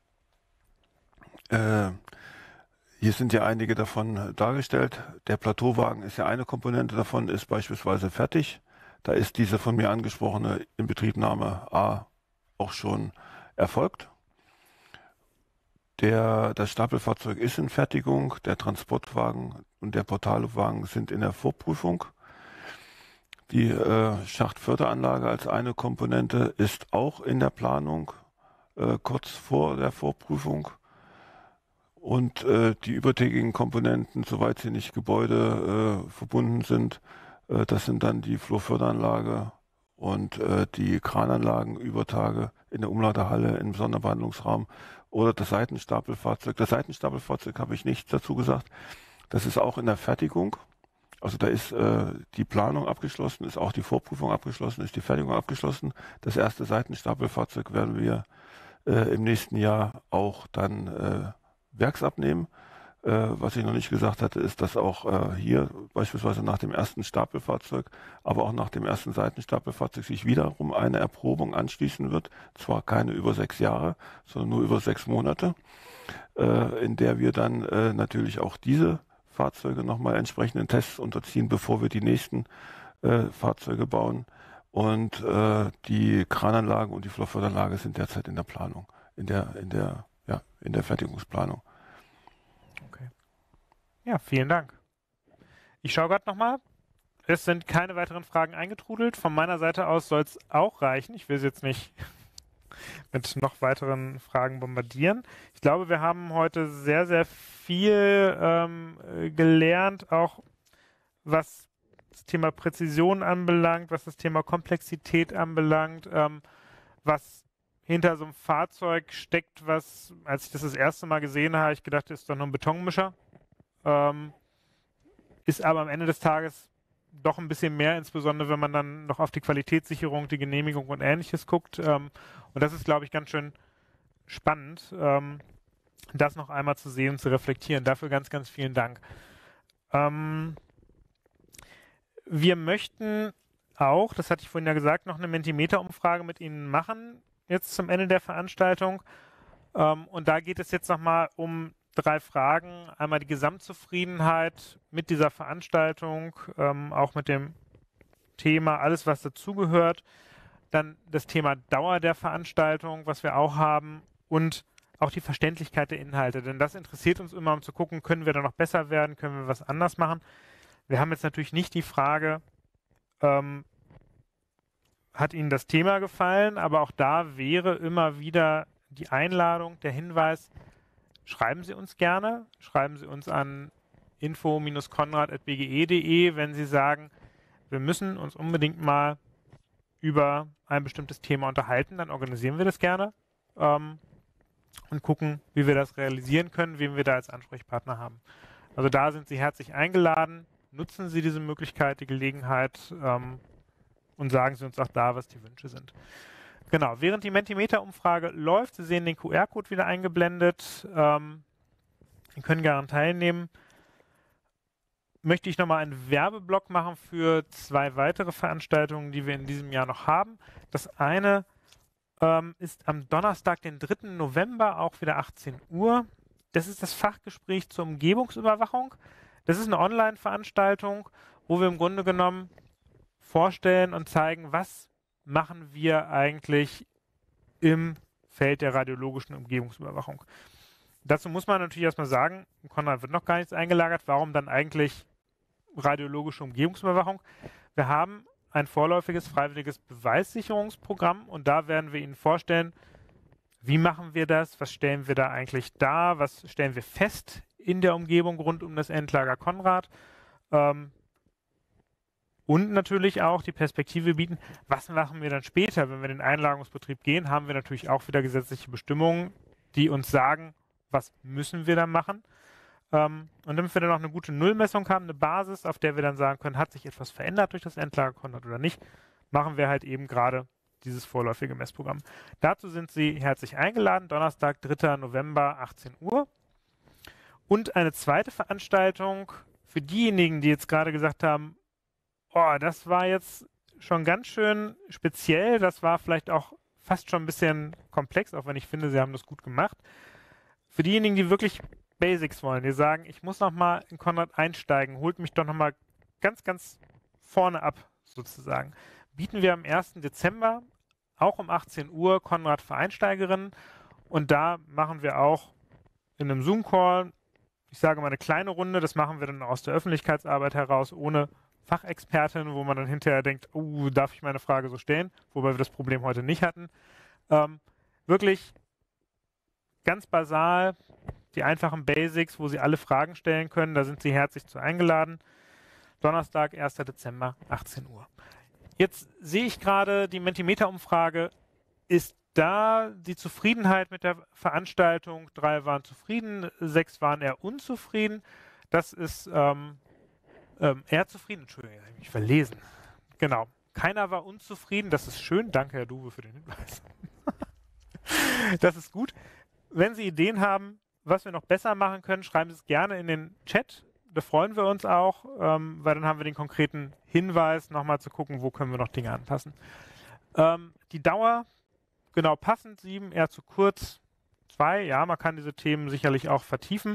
äh, hier sind ja einige davon dargestellt. Der Plateauwagen ist ja eine Komponente davon, ist beispielsweise fertig. Da ist diese von mir angesprochene Inbetriebnahme A auch schon erfolgt. Der, das Stapelfahrzeug ist in Fertigung, der Transportwagen und der Portalwagen sind in der Vorprüfung. Die äh, Schachtförderanlage als eine Komponente ist auch in der Planung, äh, kurz vor der Vorprüfung. Und äh, die übertägigen Komponenten, soweit sie nicht Gebäude äh, verbunden sind, äh, das sind dann die Flurförderanlage und äh, die Krananlagen über Tage in der Umladehalle im Sonderbehandlungsraum oder das Seitenstapelfahrzeug. Das Seitenstapelfahrzeug habe ich nicht dazu gesagt. Das ist auch in der Fertigung. Also da ist äh, die Planung abgeschlossen, ist auch die Vorprüfung abgeschlossen, ist die Fertigung abgeschlossen. Das erste Seitenstapelfahrzeug werden wir äh, im nächsten Jahr auch dann äh, werksabnehmen. Äh, was ich noch nicht gesagt hatte, ist, dass auch äh, hier beispielsweise nach dem ersten Stapelfahrzeug, aber auch nach dem ersten Seitenstapelfahrzeug sich wiederum eine Erprobung anschließen wird. Zwar keine über sechs Jahre, sondern nur über sechs Monate, äh, in der wir dann äh, natürlich auch diese Fahrzeuge nochmal entsprechenden Tests unterziehen, bevor wir die nächsten äh, Fahrzeuge bauen. Und äh, die Krananlagen und die Flurförderanlage sind derzeit in der Planung, in der, in der, ja, in der Fertigungsplanung. Okay. Ja, vielen Dank. Ich schaue gerade nochmal. Es sind keine weiteren Fragen eingetrudelt. Von meiner Seite aus soll es auch reichen. Ich will Sie jetzt nicht mit noch weiteren Fragen bombardieren. Ich glaube, wir haben heute sehr, sehr viel ähm, gelernt, auch was das Thema Präzision anbelangt, was das Thema Komplexität anbelangt, ähm, was hinter so einem Fahrzeug steckt, was, als ich das das erste Mal gesehen habe, ich gedacht, das ist doch nur ein Betonmischer. Ähm, ist aber am Ende des Tages doch ein bisschen mehr, insbesondere wenn man dann noch auf die Qualitätssicherung, die Genehmigung und Ähnliches guckt. Ähm, und das ist, glaube ich, ganz schön spannend, ähm, das noch einmal zu sehen und zu reflektieren. Dafür ganz, ganz vielen Dank. Ähm, wir möchten auch, das hatte ich vorhin ja gesagt, noch eine Mentimeter-Umfrage mit Ihnen machen, jetzt zum Ende der Veranstaltung. Ähm, und da geht es jetzt nochmal um drei Fragen. Einmal die Gesamtzufriedenheit mit dieser Veranstaltung, ähm, auch mit dem Thema, alles was dazugehört. Dann das Thema Dauer der Veranstaltung, was wir auch haben, und auch die Verständlichkeit der Inhalte. Denn das interessiert uns immer, um zu gucken, können wir da noch besser werden, können wir was anders machen. Wir haben jetzt natürlich nicht die Frage, ähm, hat Ihnen das Thema gefallen, aber auch da wäre immer wieder die Einladung, der Hinweis, schreiben Sie uns gerne, schreiben Sie uns an info Bindestrich konrad at b g e punkt de, wenn Sie sagen, wir müssen uns unbedingt mal über ein bestimmtes Thema unterhalten, dann organisieren wir das gerne ähm, und gucken, wie wir das realisieren können, wen wir da als Ansprechpartner haben. Also da sind Sie herzlich eingeladen, nutzen Sie diese Möglichkeit, die Gelegenheit ähm, und sagen Sie uns auch da, was die Wünsche sind. Genau, während die Mentimeter-Umfrage läuft, Sie sehen den Q R-Code wieder eingeblendet, ähm, Sie können daran teilnehmen, möchte ich nochmal einen Werbeblock machen für zwei weitere Veranstaltungen, die wir in diesem Jahr noch haben. Das eine ähm, ist am Donnerstag, den dritten November, auch wieder achtzehn Uhr. Das ist das Fachgespräch zur Umgebungsüberwachung. Das ist eine Online-Veranstaltung, wo wir im Grunde genommen vorstellen und zeigen, was machen wir eigentlich im Feld der radiologischen Umgebungsüberwachung. Dazu muss man natürlich erstmal sagen, im Konrad wird noch gar nichts eingelagert, warum dann eigentlich radiologische Umgebungsüberwachung? Wir haben ein vorläufiges freiwilliges Beweissicherungsprogramm und da werden wir Ihnen vorstellen, Wie machen wir das? Was stellen wir da eigentlich dar? Was stellen wir fest in der Umgebung rund um das Endlager Konrad? Ähm, und natürlich auch die Perspektive bieten, was machen wir dann später, wenn wir in den Einlagerungsbetrieb gehen, haben wir natürlich auch wieder gesetzliche Bestimmungen, die uns sagen, was müssen wir dann machen. Ähm, und damit wir dann auch eine gute Nullmessung haben, eine Basis, auf der wir dann sagen können, hat sich etwas verändert durch das Endlager Konrad oder nicht, machen wir halt eben gerade dieses vorläufige Messprogramm. Dazu sind Sie herzlich eingeladen, Donnerstag, dritter November, achtzehn Uhr. Und eine zweite Veranstaltung für diejenigen, die jetzt gerade gesagt haben, oh, das war jetzt schon ganz schön speziell, das war vielleicht auch fast schon ein bisschen komplex, auch wenn ich finde, Sie haben das gut gemacht. Für diejenigen, die wirklich Basics wollen, die sagen, ich muss nochmal in Konrad einsteigen, holt mich doch nochmal ganz, ganz vorne ab, sozusagen, bieten wir am ersten Dezember auch um achtzehn Uhr Konrad für Einsteigerinnen und da machen wir auch in einem Zoom-Call, ich sage mal eine kleine Runde, das machen wir dann aus der Öffentlichkeitsarbeit heraus, ohne Fachexpertin, wo man dann hinterher denkt, oh, darf ich meine Frage so stellen, wobei wir das Problem heute nicht hatten. Ähm, wirklich ganz basal, die einfachen Basics, wo Sie alle Fragen stellen können, da sind Sie herzlich zu eingeladen. Donnerstag, erster Dezember, achtzehn Uhr. Jetzt sehe ich gerade, die Mentimeter-Umfrage ist da. Die Zufriedenheit mit der Veranstaltung, drei waren zufrieden, sechs waren eher unzufrieden. Das ist ähm, ähm, eher zufrieden. Entschuldigung, ich habe mich verlesen. Genau. Keiner war unzufrieden. Das ist schön. Danke, Herr Duwe, für den Hinweis. Das ist gut. Wenn Sie Ideen haben, was wir noch besser machen können, schreiben Sie es gerne in den Chat. Da freuen wir uns auch, ähm, weil dann haben wir den konkreten Hinweis, nochmal zu gucken, wo können wir noch Dinge anpassen. Ähm, die Dauer, genau passend, sieben, eher zu kurz, zwei, ja, man kann diese Themen sicherlich auch vertiefen.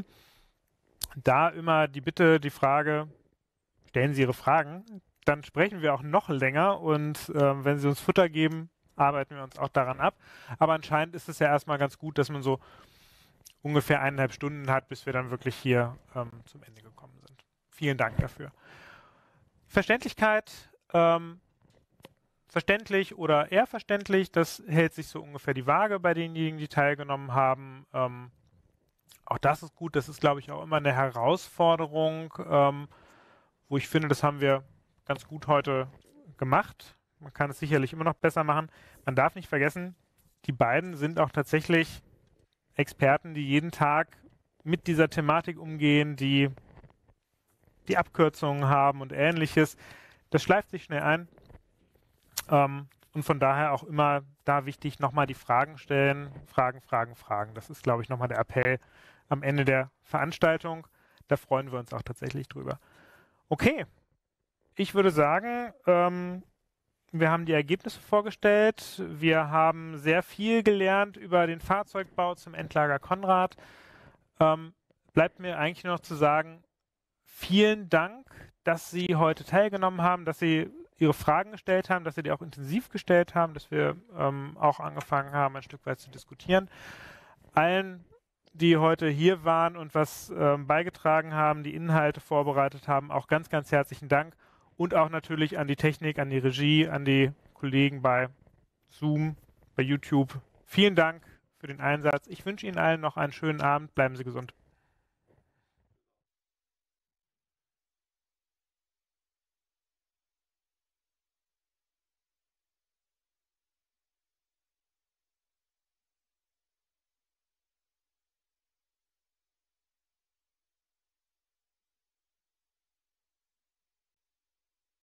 Da immer die Bitte, die Frage, stellen Sie Ihre Fragen, dann sprechen wir auch noch länger und äh, wenn Sie uns Futter geben, arbeiten wir uns auch daran ab. Aber anscheinend ist es ja erstmal ganz gut, dass man so ungefähr eineinhalb Stunden hat, bis wir dann wirklich hier ähm, zum Ende gekommen sind. Vielen Dank dafür. Verständlichkeit, ähm, verständlich oder eher verständlich, das hält sich so ungefähr die Waage bei denjenigen, die teilgenommen haben. Ähm, auch das ist gut, das ist, glaube ich, auch immer eine Herausforderung, ähm, wo ich finde, das haben wir ganz gut heute gemacht. Man kann es sicherlich immer noch besser machen. Man darf nicht vergessen, die beiden sind auch tatsächlich Experten, die jeden Tag mit dieser Thematik umgehen, die die Abkürzungen haben und Ähnliches. Das schleift sich schnell ein. Ähm, und von daher auch immer da wichtig, nochmal die Fragen stellen. Fragen, Fragen, Fragen. Das ist, glaube ich, nochmal der Appell am Ende der Veranstaltung. Da freuen wir uns auch tatsächlich drüber. Okay, ich würde sagen, ähm, wir haben die Ergebnisse vorgestellt. Wir haben sehr viel gelernt über den Fahrzeugbau zum Endlager Konrad. Ähm, bleibt mir eigentlich nur noch zu sagen, vielen Dank, dass Sie heute teilgenommen haben, dass Sie Ihre Fragen gestellt haben, dass Sie die auch intensiv gestellt haben, dass wir ähm, auch angefangen haben, ein Stück weit zu diskutieren. Allen, die heute hier waren und was ähm, beigetragen haben, die Inhalte vorbereitet haben, auch ganz, ganz herzlichen Dank. Und auch natürlich an die Technik, an die Regie, an die Kollegen bei Zoom, bei YouTube. Vielen Dank für den Einsatz. Ich wünsche Ihnen allen noch einen schönen Abend. Bleiben Sie gesund.